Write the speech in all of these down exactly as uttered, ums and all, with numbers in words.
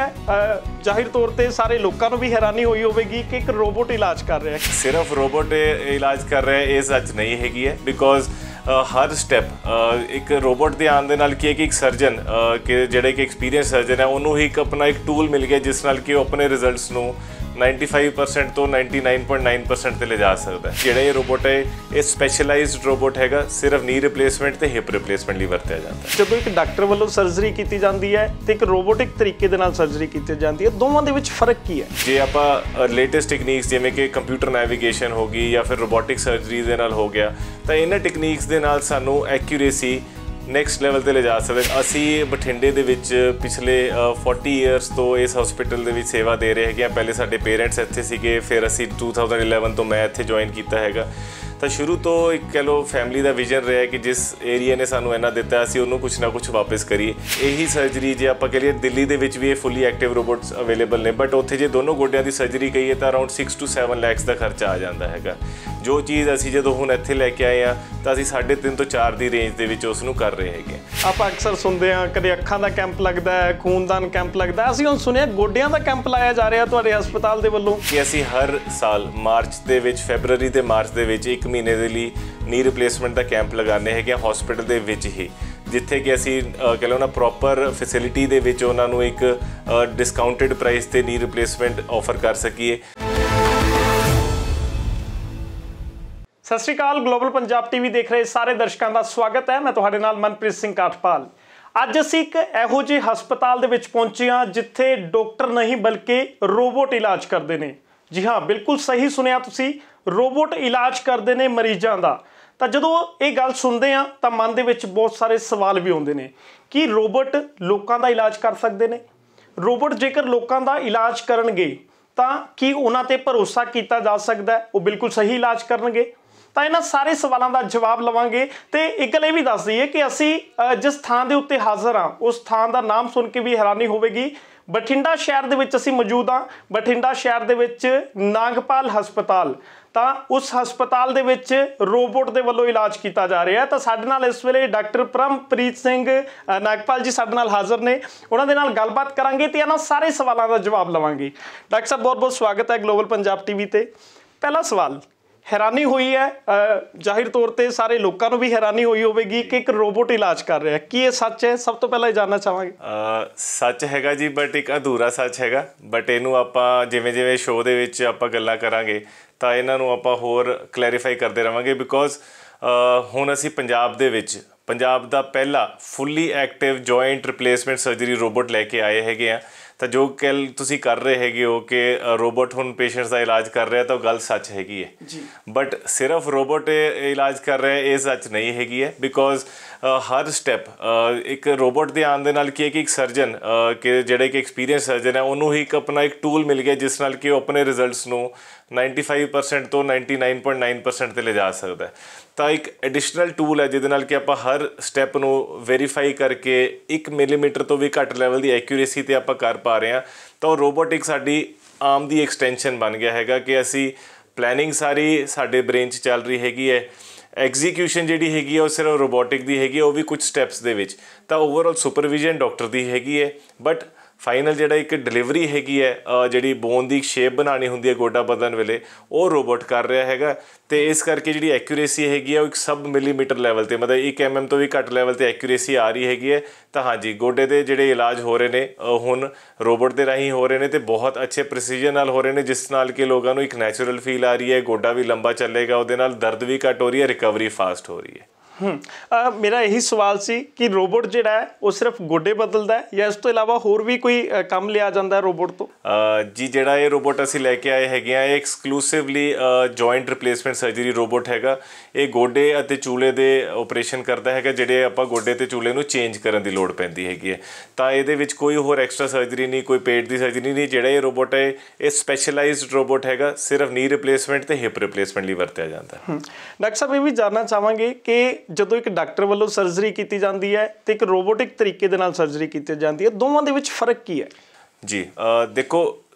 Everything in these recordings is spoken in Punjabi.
है जाहिर तौर पर सारे लोगों को भी हैरानी हुई होगी कि एक रोबोट इलाज कर रहा है। सिर्फ रोबोट इलाज कर रहा है ये सच नहीं हैगी है बिकॉज हर स्टैप एक रोबोट के आने नाल की है कि एक सर्जन कि जिहड़े कि एक्सपीरियंस सर्जन है उन्होंने एक अपना एक टूल मिल गया जिस नाल कि अपने रिजल्ट्स नूं ninety-five percent तो ninety-nine point nine percent ते ले जा सकता है। जिहड़ा ये रोबोट है ये स्पैशलाइज्ड रोबोट हैगा, सिर्फ नी रिप्लेसमेंट ते हिप रिप्लेसमेंट लई वरतिया जाता है। जदों एक डॉक्टर वालों सर्जरी की जाती है तो एक रोबोटिक तरीके दे नाल सर्जरी की जाती है, दोवां दे विच फर्क की है? जे आपां लेटेस्ट टेक्नीक्स जिवें कि कंप्यूटर नैविगेशन होगी या फिर रोबोटिक सर्जरी दे नाल हो गया तो इन्हां टेक्नीक्स दे नाल सानूं एक्यूरेसी नैक्सट लैवल ते ले जा सकते। असी बठिंडे दे विच पिछले फोर्टी ईयर्स तो इस हॉस्पिटल दे विच सेवा दे रहे हैं। पहले साडे पेरेंट्स इत्थे सीगे, फिर असी टू थाउजेंड इलेवन तो मैं इत्थे ज्वाइन किया हैगा। तो शुरू तो एक कह लो फैमिली का विजन रहा है कि जिस एरिया ने सानू इन्ना दिता असी उन्होंने कुछ ना कुछ वापस करिए। यही सर्जरी जे आप कह लीए दिल्ली दे विच भी ये फुली एक्टिव रोबोट्स अवेलेबल ने, बट उत्थे जे दोनों गोड्यां दी सर्जरी कहीए तो around six to seven lakhs का खर्चा आ जाता है। जो चीज़ असी जो हुण इत्थे लैके आए हैं तो असी साढ़े तीन तो चार की रेंज के विच उसनूं कर रहे हैं। आप अक्सर सुनते हैं कदे अखां का कैंप लगता है, खूनदान कैंप लगता है, असी हुण सुनिया गोड्यां का कैंप लाया जा रहा तुहाडे हस्पताल दे वल्लों कि असी हर साल मार्च दे विच फैबररी ते मार्च दे विच एक महीने दे लई नी रिप्लेसमेंट का कैंप लगाने हैं हॉस्पिटल दे विच ही, जिथे कि असी कह लो ना प्रॉपर फैसिलिटी दे विच उन्हां नूं एक डिस्काउंटेड प्राइस ते नी रिप्लेसमेंट ऑफर कर सकीए। सत श्री अकाल, ग्लोबल पंजाब टीवी देख रहे सारे दर्शकों का स्वागत है। मैं तुहाडे नाल मनप्रीत सिंह काठपाल। अज असी एक इहो जिहे हस्पताल दे विच पहुंचे हां जिथे डॉक्टर नहीं बल्कि रोबोट इलाज करते हैं। जी हाँ, बिल्कुल सही सुनिया तुसी, रोबोट इलाज करते हैं मरीजों का। तो जदों ये गल सुनते हैं तो मन दे विच बहुत सारे सवाल भी आउंदे ने कि रोबोट लोगों का इलाज कर सकते हैं। रोबोट जेकर लोगों का इलाज करनगे तां की उन्हां ते भरोसा किया जा सकता है वो बिल्कुल सही इलाज करनगे? तो इन्हां सारे सवालों का जवाब लवांगे। तो एक गल ये भी दस दईए कि असी जिस थां दे उत्ते हाज़र हाँ उस थां का नाम सुन के भी हैरानी होगी। बठिंडा शहर दे विच असी मौजूद हाँ। बठिंडा शहर दे विच नागपाल हस्पताल, तो उस हस्पताल दे विच रोबोट दे वल्लों इलाज किया जा रहा है। तो साडे नाल इस वेले डॉक्टर परमप्रीत सिंह नागपाल जी साडे नाल हाज़र ने, उन्हां दे नाल गलबात करांगे ते इन्हां सारे सवालों का जवाब लवांगे। डॉक्टर साहब बहुत बहुत स्वागत है ग्लोबल पंजाब टीवी ते। पहला सवाल, हैरानी हुई है जाहिर तौर पर सारे लोगों को भी हैरानी हुई होगी कि एक रोबोट इलाज कर रहा है, कि ये सच है? सब तो पहले जानना चाहांगे। सच हैगा जी, बट एक अधूरा सच हैगा। बट इनू आपां जिवें जिवें शो दे विच आपां गल्लां करांगे तो इन्हां नूं आपां होर क्लैरीफाई करते रहांगे। बिकॉज हुण असीं पंजाब दे विच पंजाब दा पहला fully active joint replacement surgery robot लैके आए हैगे आ। तो जो कल तुसी कर रहे हैगे हो कि रोबोट हुण पेशेंट्स का इलाज कर रहा है तो गल सच हैगी है, बट सिर्फ रोबोट इलाज कर रहा है ये सच नहीं हैगी है। बिकॉज हर स्टैप एक रोबोट के आने नाल की है कि एक सर्जन कि जिहड़े कि एक्सपीरियंस सर्जन है उन्होंने एक अपना एक टूल मिल गया जिस नाल कि अपने रिजल्ट्स नूं ninety-five percent तो ninety-nine point nine percent ते ले जा सकता है। तो एक एडिशनल टूल है जिहदे नाल कि आपां हर स्टैप नूं वेरीफाई करके एक मिलीमीटर तो भी घट लैवल की एक्यूरेसी ते आपां कर पा रहे हैं। तो रोबोटिक साडी आम दी एक्सटेंशन बन गया हैगा कि असी प्लैनिंग सारी साडे ब्रेन च चल रही हैगी है, एग्जीक्यूशन जिहड़ी हैगी है वो सिर्फ रोबोटिक दी हैगी है, वो भी कुछ स्टैप्स दे विच। तो ओवरऑल सुपरविजन डॉक्टर दी हैगी है, बट फाइनल जिहड़ा एक डिलीवरी हैगी है जिहड़ी बोन की शेप बनानी हुंदी है गोडा बदन वेले वो रोबोट कर रहा हैगा। तो इस करके जिहड़ी एक्यूरेसी हैगी है वो एक सब मिलीमीटर लैवल ते मतलब एक एम एम तो भी घट लैवल ते एक्यूरेसी आ रही हैगी है। तो हाँ जी, गोडे के जिहड़े इलाज हो रहे हैं हुण रोबोट के राही हो रहे हैं तो बहुत अच्छे प्रिसीजन नाल हो रहे हैं, जिस नाल कि लोगों को एक नैचुरल फील आ रही है, गोडा भी लंबा चलेगा, उहदे नाल दर्द भी घट हो रही है, रिकवरी फास्ट हो रही है। हम्म आ, मेरा यही सवाल सी कि रोबोट जिहड़ा है वो सिर्फ गोडे बदलता है या इस तो इलावा होर भी कोई काम लिया जाता है रोबोट तो? आ, जी जिहड़ा ये रोबोट असीं लैके आए हैगे आ ये exclusively joint replacement surgery robot हैगा। ये गोडे अते चूले दे ऑपरेशन करता हैगा जिहड़े आपां गोडे ते चूले नूं चेंज करन दी लोड़ पैंदी हैगी है। तो इहदे विच कोई होर एक्सट्रा सर्जरी नहीं, कोई पेट की सर्जरी नहीं। जिहड़ा ये रोबोट है ये स्पैशलाइज्ड रोबोट हैगा, सिर्फ नी रिप्लेसमेंट ते हिप रिप्लेसमेंट लई वरतिया जाता है। डॉक्टर साहब ये भी जानना चाहांगे कि जदों एक डॉक्टर वालों सर्जरी की जाती है तो एक रोबोटिक तरीके दे नाल सर्जरी की जाती है, दोवां दे विच फर्क की है? जी आ, देखो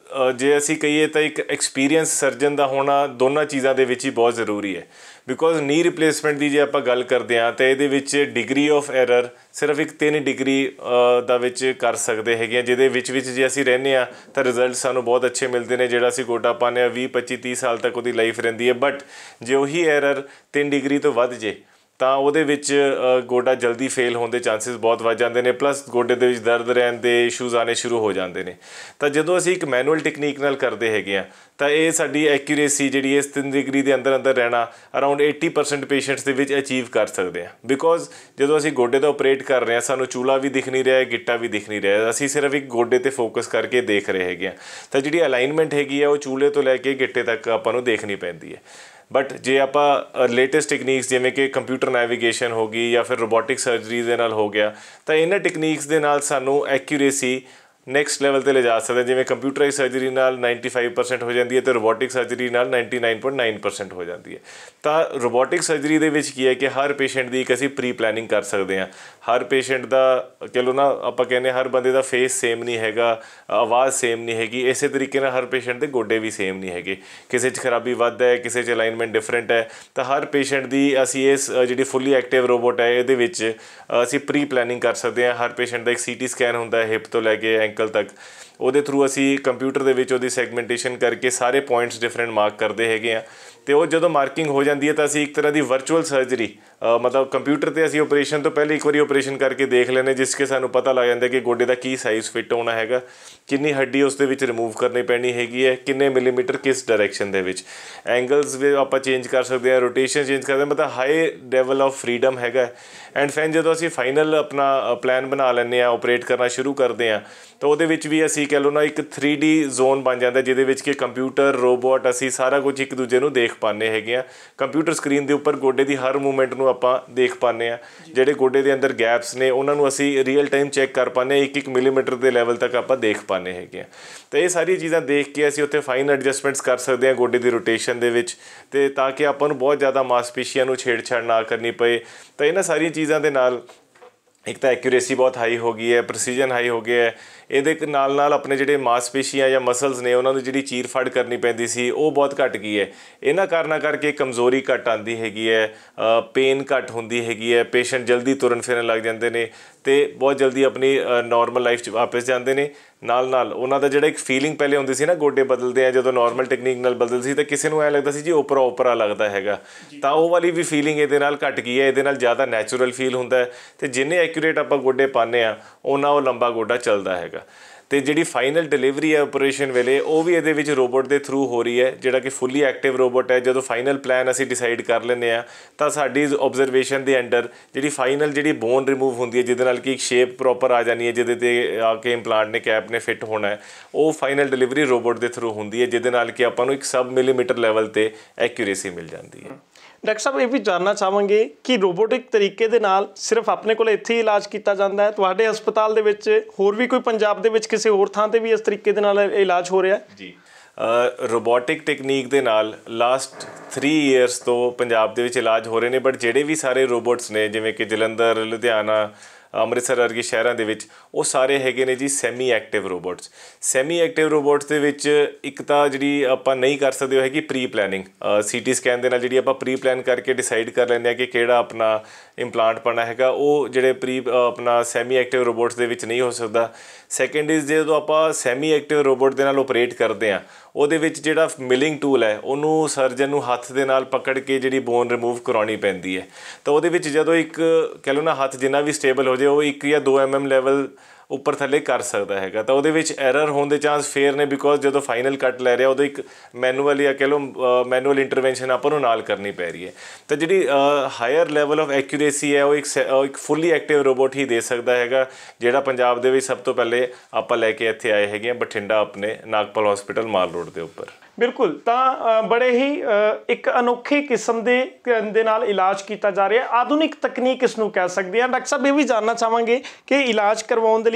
ਜੇ ਅਸੀਂ ਕਹੀਏ ਤਾਂ ਇੱਕ ਐਕਸਪੀਰੀਅੰਸ ਸਰਜਨ ਦਾ ਹੋਣਾ ਦੋਨਾਂ ਚੀਜ਼ਾਂ ਦੇ ਵਿੱਚ ਹੀ ਬਹੁਤ ਜ਼ਰੂਰੀ ਹੈ। ਬਿਕੋਜ਼ ਨੀ ਰਿਪਲੇਸਮੈਂਟ ਦੀ ਜੇ ਆਪਾਂ ਗੱਲ ਕਰਦੇ ਹਾਂ ਤਾਂ ਇਹਦੇ ਵਿੱਚ ਡਿਗਰੀ ਆਫ ਐਰਰ ਸਿਰਫ ਇੱਕ ਤਿੰਨ ਡਿਗਰੀ ਦਾ ਵਿੱਚ ਕਰ ਸਕਦੇ ਹੈਗੇ ਹਾਂ, ਜਿਹਦੇ ਵਿੱਚ ਵਿੱਚ ਜੇ ਅਸੀਂ ਰਹਿੰਦੇ ਹਾਂ ਤਾਂ ਰਿਜ਼ਲਟ ਸਾਨੂੰ ਬਹੁਤ ਅੱਛੇ ਮਿਲਦੇ ਨੇ। ਜਿਹੜਾ ਅਸੀਂ ਗੋਡਾ ਪਾਉਂਦੇ ਹਾਂ ਵੀਹ ਪੱਚੀ ਤੀਹ ਸਾਲ ਤੱਕ ਉਹਦੀ ਲਾਈਫ ਰਹਿੰਦੀ ਹੈ। ਬਟ ਜੇ ਉਹੀ ਐਰਰ ਤਿੰਨ ਡਿਗਰੀ ਤੋਂ ਵੱਧ ਜੇ ਤਾਂ ਉਹਦੇ ਵਿੱਚ ਗੋਡਾ ਜਲਦੀ ਫੇਲ ਹੋਣ ਦੇ ਚਾਂਸਿਸ ਬਹੁਤ ਵੱਧ ਜਾਂਦੇ ਨੇ, ਪਲੱਸ ਗੋਡੇ ਦੇ ਵਿੱਚ ਦਰਦ ਰਹਿਣ ਦੇ ਇਸ਼ੂਜ਼ ਆਉਣੇ ਸ਼ੁਰੂ ਹੋ ਜਾਂਦੇ ਨੇ। ਤਾਂ ਜਦੋਂ ਅਸੀਂ ਇੱਕ ਮੈਨੂਅਲ ਟੈਕਨੀਕ ਨਾਲ ਕਰਦੇ ਹੈਗੇ ਹਾਂ ਤਾਂ ਇਹ ਸਾਡੀ ਐਕਿਊਰੇਸੀ ਜਿਹੜੀ ਇਸ ਤਿੰਨ ਡਿਗਰੀ ਦੇ ਅੰਦਰ ਅੰਦਰ ਰਹਿਣਾ ਅਰਾਊਂਡ ਏਟੀ ਪਰਸੈਂਟ ਪੇਸ਼ੈਂਟਸ ਦੇ ਵਿੱਚ ਅਚੀਵ ਕਰ ਸਕਦੇ ਹਾਂ। ਬਿਕੋਜ਼ ਜਦੋਂ ਅਸੀਂ ਗੋਡੇ ਦਾ ਆਪਰੇਟ ਕਰ ਰਹੇ ਹਾਂ ਸਾਨੂੰ ਚੂਲਾ ਵੀ ਦਿਖ ਨਹੀਂ ਰਿਹਾ, ਗਿੱਟਾ ਵੀ ਦਿਖ ਨਹੀਂ ਰਿਹਾ, ਅਸੀਂ ਸਿਰਫ ਇੱਕ ਗੋਡੇ 'ਤੇ ਫੋਕਸ ਕਰਕੇ ਦੇਖ ਰਹੇ ਹੈਗੇ ਹਾਂ। ਤਾਂ ਜਿਹੜੀ ਅਲਾਈਨਮੈਂਟ ਹੈਗੀ ਹੈ ਉਹ ਚੂਲੇ ਤੋਂ ਲੈ ਕੇ ਗਿੱਟੇ ਤੱਕ ਆਪਾਂ ਨੂੰ ਦੇਖਣੀ ਪੈਂਦੀ ਹੈ। ਬਟ ਜੇ ਆਪਾਂ ਲੇਟੈਸਟ ਟੈਕਨੀਕਸ ਜਿਵੇਂ ਕਿ ਕੰਪਿਊਟਰ ਨੈਵੀਗੇਸ਼ਨ ਹੋ ਗਈ ਜਾਂ ਫਿਰ ਰੋਬੋਟਿਕ ਸਰਜਰੀ ਦੇ ਨਾਲ ਹੋ ਗਿਆ, ਤਾਂ ਇਹਨਾਂ ਟੈਕਨੀਕਸ ਦੇ ਨਾਲ ਸਾਨੂੰ ਐਕਿਊਰੇਸੀ ਨੈਕਸਟ ਲੈਵਲ 'ਤੇ ਲਿਜਾ ਸਕਦੇ। ਜਿਵੇਂ ਕੰਪਿਊਟਰਾਈਜ਼ ਸਰਜਰੀ ਨਾਲ ਨਾਈਨਟੀ ਫਾਈਵ ਪਰਸੈਂਟ ਹੋ ਜਾਂਦੀ ਹੈ ਅਤੇ ਰੋਬੋਟਿਕ ਸਰਜਰੀ ਨਾਲ ninety nine point nine percent ਹੋ ਜਾਂਦੀ ਹੈ। ਤਾਂ ਰੋਬੋਟਿਕ ਸਰਜਰੀ ਦੇ ਵਿੱਚ ਕੀ ਹੈ ਕਿ ਹਰ ਪੇਸ਼ੈਂਟ ਦੀ ਇੱਕ ਅਸੀਂ ਪ੍ਰੀ ਪਲੈਨਿੰਗ ਕਰ ਸਕਦੇ ਹਾਂ। ਹਰ ਪੇਸ਼ੈਂਟ ਦਾ ਕਹਿ ਲਓ ਨਾ, ਆਪਾਂ ਕਹਿੰਦੇ ਹਰ ਬੰਦੇ ਦਾ ਫੇਸ ਸੇਮ ਨਹੀਂ ਹੈਗਾ, ਆਵਾਜ਼ ਸੇਮ ਨਹੀਂ ਹੈਗੀ, ਇਸੇ ਤਰੀਕੇ ਨਾਲ ਹਰ ਪੇਸ਼ੈਂਟ ਦੇ ਗੋਡੇ ਵੀ ਸੇਮ ਨਹੀਂ ਹੈਗੇ। ਕਿਸੇ 'ਚ ਖਰਾਬੀ ਵੱਧ ਹੈ, ਕਿਸੇ 'ਚ ਅਲਾਈਨਮੈਂਟ ਡਿਫਰੈਂਟ ਹੈ। ਤਾਂ ਹਰ ਪੇਸ਼ੈਂਟ ਦੀ ਅਸੀਂ ਇਸ ਜਿਹੜੀ ਫੁੱਲੀ ਐਕਟਿਵ ਰੋਬੋਟ ਹੈ ਇਹਦੇ ਵਿੱਚ ਅਸੀਂ ਪ੍ਰੀ ਪਲੈਨਿੰਗ ਕਰ ਸਕਦੇ ਹਾਂ। ਹਰ ਪੇਸ਼ੈਂਟ ਦਾ ਇੱਕ ਸੀ ਟੀ ਸਕੈਨ ਹੁੰਦਾ ਹੈ ਹਿਪ ਤੋਂ ਲੈ ਕੇ ਐਂਕਲ ਤੱਕ, ਉਹਦੇ ਥਰੂ ਅਸੀਂ ਕੰਪਿਊਟਰ ਦੇ ਵਿੱਚ ਉਹਦੀ ਸੈਗਮੈਂਟੇਸ਼ਨ ਕਰਕੇ ਸਾਰੇ ਪੁਆਇੰਟਸ ਡਿਫਰੈਂਟ ਮਾਰਕ ਕਰਦੇ ਹੈਗੇ ਹਾਂ। ਅਤੇ ਉਹ ਜਦੋਂ ਮਾਰਕਿੰਗ ਹੋ ਜਾਂਦੀ ਹੈ ਤਾਂ ਅਸੀਂ ਇੱਕ ਤਰ੍ਹਾਂ ਦੀ ਵਰਚੁਅਲ ਸਰਜਰੀ ਮਤਲਬ ਕੰਪਿਊਟਰ 'ਤੇ ਅਸੀਂ ਆਪਰੇਸ਼ਨ ਤੋਂ ਪਹਿਲੇ ਇੱਕ ਵਾਰੀ ਆਪਰੇਸ਼ਨ ਕਰਕੇ ਦੇਖ ਲੈਂਦੇ, ਜਿਸ ਕਿ ਸਾਨੂੰ ਪਤਾ ਲੱਗ ਜਾਂਦਾ ਕਿ ਗੋਡੇ ਦਾ ਕੀ ਸਾਈਜ਼ ਫਿੱਟ ਹੋਣਾ ਹੈਗਾ, ਕਿੰਨੀ ਹੱਡੀ ਉਸ ਦੇ ਵਿੱਚ ਰਿਮੂਵ ਕਰਨੀ ਪੈਣੀ ਹੈਗੀ ਹੈ, ਕਿੰਨੇ ਮਿਲੀਮੀਟਰ ਕਿਸ ਡਾਇਰੈਕਸ਼ਨ ਦੇ ਵਿੱਚ, ਐਂਗਲਸ ਵੀ ਆਪਾਂ ਚੇਂਜ ਕਰ ਸਕਦੇ ਹਾਂ, ਰੋਟੇਸ਼ਨ ਚੇਂਜ ਕਰਦੇ ਹਾਂ। ਮਤਲਬ ਹਾਈ ਲੈਵਲ ਆਫ ਫਰੀਡਮ ਹੈਗਾ। ਐਂਡ ਫੈਨ ਜਦੋਂ ਅਸੀਂ ਫਾਈਨਲ ਆਪਣਾ ਪਲਾਨ ਬਣਾ ਲੈਂਦੇ ਹਾਂ, ਆਪਰੇਟ ਕਰਨਾ ਸ਼ੁਰੂ ਕਰਦੇ ਹਾਂ, ਤਾਂ ਉਹਦੇ ਵਿੱਚ ਵੀ ਅਸੀਂ ਕਹਿ ਲਓ ਨਾ ਇੱਕ ਥਰੀ ਡੀ ਜ਼ੋਨ ਬਣ ਜਾਂਦਾ, ਜਿਹਦੇ ਵਿੱਚ ਕਿ ਕੰਪਿਊਟਰ ਰੋਬੋਟ ਅਸੀਂ ਸਾਰਾ ਕੁਝ ਇੱਕ ਦੂਜੇ ਨੂੰ ਦੇਖ ਪਾਉਂਦੇ ਹੈਗੇ ਹਾਂ। ਕੰਪਿਊਟਰ ਸਕਰੀਨ ਦੇ ਉੱਪਰ ਗੋਡੇ ਦੀ ਹਰ ਮੂਵਮੈਂਟ ਨੂੰ ਆਪਾਂ ਦੇਖ ਪਾਉਂਦੇ ਹਾਂ। ਜਿਹੜੇ ਗੋਡੇ ਦੇ ਅੰਦਰ ਗੈਪਸ ਨੇ ਉਹਨਾਂ ਨੂੰ ਅਸੀਂ ਰੀਅਲ ਟਾਈਮ ਚੈੱਕ ਕਰ ਪਾਉਂਦੇ ਹਾਂ, ਇੱਕ ਇੱਕ ਮਿਲੀਮੀਟਰ ਦੇ ਲੈਵਲ ਤੱਕ ਆਪਾਂ ਦੇਖ ਪਾਉਂਦੇ ਹੈਗੇ ਹਾਂ। ਤਾਂ ਇਹ ਸਾਰੀਆਂ ਚੀਜ਼ਾਂ ਦੇਖ ਕੇ ਅਸੀਂ ਉੱਥੇ ਫਾਈਨ ਐਡਜਸਟਮੈਂਟਸ ਕਰ ਸਕਦੇ ਹਾਂ ਗੋਡੇ ਦੀ ਰੋਟੇਸ਼ਨ ਦੇ ਵਿੱਚ, ਅਤੇ ਤਾਂ ਕਿ ਆਪਾਂ ਨੂੰ ਬਹੁਤ ਜ਼ਿਆਦਾ ਮਾਸਪੇਸ਼ੀਆਂ ਨੂੰ ਛੇੜਛਾੜ ਨਾ ਕਰਨੀ ਪਏ। ਤਾਂ ਇਹਨਾਂ ਸਾਰੀਆਂ ਚੀਜ਼ਾਂ ਦੇ ਨਾਲ ਇੱਕ ਤਾਂ ਐਕਿਊਰੇਸੀ ਬਹੁਤ ਹਾਈ ਹੋ ਗਈ ਹੈ, ਪ੍ਰਸੀਜਨ ਹਾਈ ਹੋ ਗਿਆ ਹੈ। ਇਹਦੇ ਨਾਲ ਨਾਲ ਆਪਣੇ ਜਿਹੜੇ ਮਾਸਪੇਸ਼ੀਆਂ ਜਾਂ ਮਸਲਸ ਨੇ ਉਹਨਾਂ ਨੂੰ ਜਿਹੜੀ ਚੀਰ ਫਾੜ ਕਰਨੀ ਪੈਂਦੀ ਸੀ ਉਹ ਬਹੁਤ ਘੱਟ ਗਈ ਹੈ। ਇਹਨਾਂ ਕਾਰਨਾਂ ਕਰਕੇ ਕਮਜ਼ੋਰੀ ਘੱਟ ਆਉਂਦੀ ਹੈਗੀ ਹੈ, ਪੇਨ ਘੱਟ ਹੁੰਦੀ ਹੈਗੀ ਹੈ, ਪੇਸ਼ੈਂਟ ਜਲਦੀ ਤੁਰਨ ਫਿਰਨ ਲੱਗ ਜਾਂਦੇ ਨੇ ਅਤੇ ਬਹੁਤ ਜਲਦੀ ਆਪਣੀ ਨੋਰਮਲ ਲਾਈਫ 'ਚ ਵਾਪਸ ਜਾਂਦੇ ਨੇ। ਨਾਲ ਨਾਲ ਉਹਨਾਂ ਦਾ ਜਿਹੜਾ ਇੱਕ ਫੀਲਿੰਗ ਪਹਿਲੇ ਹੁੰਦੀ ਸੀ ਨਾ ਗੋਡੇ ਬਦਲਦੇ ਆ ਜਦੋਂ ਨੋਰਮਲ ਟੈਕਨੀਕ ਨਾਲ ਬਦਲਦੇ ਸੀ, ਤਾਂ ਕਿਸੇ ਨੂੰ ਐਂ ਲੱਗਦਾ ਸੀ ਜੀ ਓਪਰਾ ਓਪਰਾ ਲੱਗਦਾ ਹੈਗਾ, ਤਾਂ ਉਹ ਵਾਲੀ ਵੀ ਫੀਲਿੰਗ ਇਹਦੇ ਨਾਲ ਘੱਟ ਗਈ ਹੈ। ਇਹਦੇ ਨਾਲ ਜ਼ਿਆਦਾ ਨੈਚੁਰਲ ਫੀਲ ਹੁੰਦਾ ਹੈ ਅਤੇ ਜਿੰਨੇ ਐਕੂਰੇਟ ਆਪਾਂ ਗੋਡੇ ਪਾਉਂਦੇ ਹਾਂ ਉਹਨਾਂ ਉਹ ਲੰਬਾ ਗੋਡਾ ਚੱਲਦਾ ਹੈਗਾ। ਅਤੇ ਜਿਹੜੀ ਫਾਈਨਲ ਡਿਲੀਵਰੀ ਹੈ ਆਪਰੇਸ਼ਨ ਵੇਲੇ ਉਹ ਵੀ ਇਹਦੇ ਵਿੱਚ ਰੋਬੋਟ ਦੇ ਥਰੂ ਹੋ ਰਹੀ ਹੈ, ਜਿਹੜਾ ਕਿ ਫੁੱਲੀ ਐਕਟਿਵ ਰੋਬੋਟ ਹੈ। ਜਦੋਂ ਫਾਈਨਲ ਪਲਾਨ ਅਸੀਂ ਡਿਸਾਈਡ ਕਰ ਲੈਂਦੇ ਹਾਂ ਤਾਂ ਸਾਡੀ ਓਬਜ਼ਰਵੇਸ਼ਨ ਦੇ ਅੰਡਰ ਜਿਹੜੀ ਫਾਈਨਲ ਜਿਹੜੀ ਬੋਨ ਰਿਮੂਵ ਹੁੰਦੀ ਹੈ, ਜਿਹਦੇ ਨਾਲ ਕਿ ਇੱਕ ਸ਼ੇਪ ਪ੍ਰੋਪਰ ਆ ਜਾਣੀ ਹੈ, ਜਿਹਦੇ 'ਤੇ ਆ ਕੇ ਇੰਪਲਾਂਟ ਨੇ ਕੈਪ ਨੇ ਫਿੱਟ ਹੋਣਾ ਹੈ, ਉਹ ਫਾਈਨਲ ਡਿਲੀਵਰੀ ਰੋਬੋਟ ਦੇ ਥਰੂ ਹੁੰਦੀ ਹੈ, ਜਿਹਦੇ ਨਾਲ ਕਿ ਆਪਾਂ ਨੂੰ ਇੱਕ ਸਬ ਮਿਲੀਮੀਟਰ ਲੈਵਲ 'ਤੇ ਐਕਿਊਰੇਸੀ ਮਿਲ ਜਾਂਦੀ ਹੈ। ਡਾਕਟਰ ਸਾਹਿਬ, ਇਹ ਵੀ ਜਾਣਨਾ ਚਾਹਾਂਗੇ ਕਿ ਰੋਬੋਟਿਕ ਤਰੀਕੇ ਦੇ ਨਾਲ ਸਿਰਫ ਆਪਣੇ ਕੋਲ ਇੱਥੇ ਹੀ ਇਲਾਜ ਕੀਤਾ ਜਾਂਦਾ ਹੈ? ਤੁਹਾਡੇ ਹਸਪਤਾਲ ਦੇ ਵਿੱਚ ਹੋਰ ਵੀ ਕੋਈ ਪੰਜਾਬ ਦੇ ਵਿੱਚ ਕਿਸੇ ਹੋਰ ਥਾਂ 'ਤੇ ਵੀ ਇਸ ਤਰੀਕੇ ਦੇ ਨਾਲ ਇਲਾਜ ਹੋ ਰਿਹਾ? ਜੀ, ਰੋਬੋਟਿਕ ਟੈਕਨੀਕ ਦੇ ਨਾਲ ਲਾਸਟ ਥ੍ਰੀ ਈਅਰਸ ਤੋਂ ਪੰਜਾਬ ਦੇ ਵਿੱਚ ਇਲਾਜ ਹੋ ਰਹੇ ਨੇ। ਬਟ ਜਿਹੜੇ ਵੀ ਸਾਰੇ ਰੋਬੋਟਸ ਨੇ ਜਿਵੇਂ ਕਿ ਜਲੰਧਰ, ਲੁਧਿਆਣਾ, ਅੰਮ੍ਰਿਤਸਰ ਵਰਗੇ ਸ਼ਹਿਰਾਂ ਦੇ ਵਿੱਚ, ਉਹ ਸਾਰੇ ਹੈਗੇ ਨੇ ਜੀ semi active robots. Semi active robots ਦੇ ਵਿੱਚ ਇੱਕ ਤਾਂ ਜਿਹੜੀ ਆਪਾਂ ਨਹੀਂ ਕਰ ਸਕਦੇ ਉਹ ਹੈਗੀ pre planning. C T scan ਦੇ ਨਾਲ ਜਿਹੜੀ ਆਪਾਂ ਪ੍ਰੀ ਪਲੈਨ ਕਰਕੇ ਡਿਸਾਈਡ ਕਰ ਲੈਂਦੇ ਹਾਂ ਕਿ ਕਿਹੜਾ ਆਪਣਾ ਇੰਪਲਾਂਟ ਪਾਉਣਾ ਹੈਗਾ, ਉਹ ਜਿਹੜੇ ਪ੍ਰੀ ਆਪਣਾ ਸੈਮੀ ਐਕਟਿਵ ਰੋਬੋਟਸ ਦੇ ਵਿੱਚ ਨਹੀਂ ਹੋ ਸਕਦਾ। ਸੈਕਿੰਡ ਇਜ਼ ਜਦੋਂ ਆਪਾਂ ਸੈਮੀ ਐਕਟਿਵ ਰੋਬੋਟ ਦੇ ਨਾਲ ਓਪਰੇਟ ਕਰਦੇ ਹਾਂ, ਉਹਦੇ ਵਿੱਚ ਜਿਹੜਾ ਮਿਲਿੰਗ ਟੂਲ ਹੈ ਉਹਨੂੰ ਸਰਜਨ ਨੂੰ ਹੱਥ ਦੇ ਨਾਲ ਪਕੜ ਕੇ ਜਿਹੜੀ ਬੋਨ ਰਿਮੂਵ ਕਰਾਉਣੀ ਪੈਂਦੀ ਹੈ। ਤਾਂ ਉਹਦੇ ਵਿੱਚ ਜਦੋਂ ਇੱਕ ਕਹਿ ਲਓ ਨਾ ਹੱਥ ਜਿੰਨਾ ਵੀ ਸਟੇਬਲ ਹੋ ਜਾਏ ਉਹ ਇੱਕ ਜਾਂ ਦੋ ਐਮ ਐਮ ਲੈਵਲ ਉੱਪਰ ਥੱਲੇ ਕਰ ਸਕਦਾ ਹੈਗਾ, ਤਾਂ ਉਹਦੇ ਵਿੱਚ ਐਰਰ ਹੋਣ ਦੇ ਚਾਂਸ ਫੇਰ ਨੇ। ਬਿਕੋਜ਼ ਜਦੋਂ ਫਾਈਨਲ ਕੱਟ ਲੈ ਰਿਹਾ ਉਦੋਂ ਇੱਕ ਮੈਨੂਅਲ ਜਾਂ ਕਹਿ ਲਓ ਮੈਨੂਅਲ ਇੰਟਰਵੈਂਸ਼ਨ ਆਪਾਂ ਨੂੰ ਨਾਲ ਕਰਨੀ ਪੈ ਰਹੀ ਹੈ। ਤਾਂ ਜਿਹੜੀ ਹਾਇਰ ਲੈਵਲ ਆਫ ਐਕਿਊਰੇਸੀ ਹੈ ਉਹ ਇੱਕ ਇੱਕ ਫੁੱਲੀ ਐਕਟਿਵ ਰੋਬੋਟ ਹੀ ਦੇ ਸਕਦਾ ਹੈਗਾ, ਜਿਹੜਾ ਪੰਜਾਬ ਦੇ ਵਿੱਚ ਸਭ ਤੋਂ ਪਹਿਲੇ ਆਪਾਂ ਲੈ ਕੇ ਇੱਥੇ ਆਏ ਹੈਗੇ ਹਾਂ ਬਠਿੰਡਾ ਆਪਣੇ ਨਾਗਪਾਲ ਹੌਸਪੀਟਲ ਮਾਲ ਰੋਡ ਦੇ ਉੱਪਰ। ਬਿਲਕੁਲ, ਤਾਂ ਬੜੇ ਹੀ ਇੱਕ ਅਨੋਖੀ ਕਿਸਮ ਦੇ ਦੇ ਨਾਲ ਇਲਾਜ ਕੀਤਾ ਜਾ ਰਿਹਾ। ਆਧੁਨਿਕ ਤਕਨੀਕ ਇਸ ਨੂੰ ਕਹਿ ਸਕਦੇ ਹਾਂ। ਡਾਕਟਰ ਸਾਹਿਬ, ਇਹ ਵੀ ਜਾਣਨਾ ਚਾਹਾਂਗੇ ਕਿ ਇਲਾਜ ਕਰਵਾਉਣ ਦੇ ਲਈ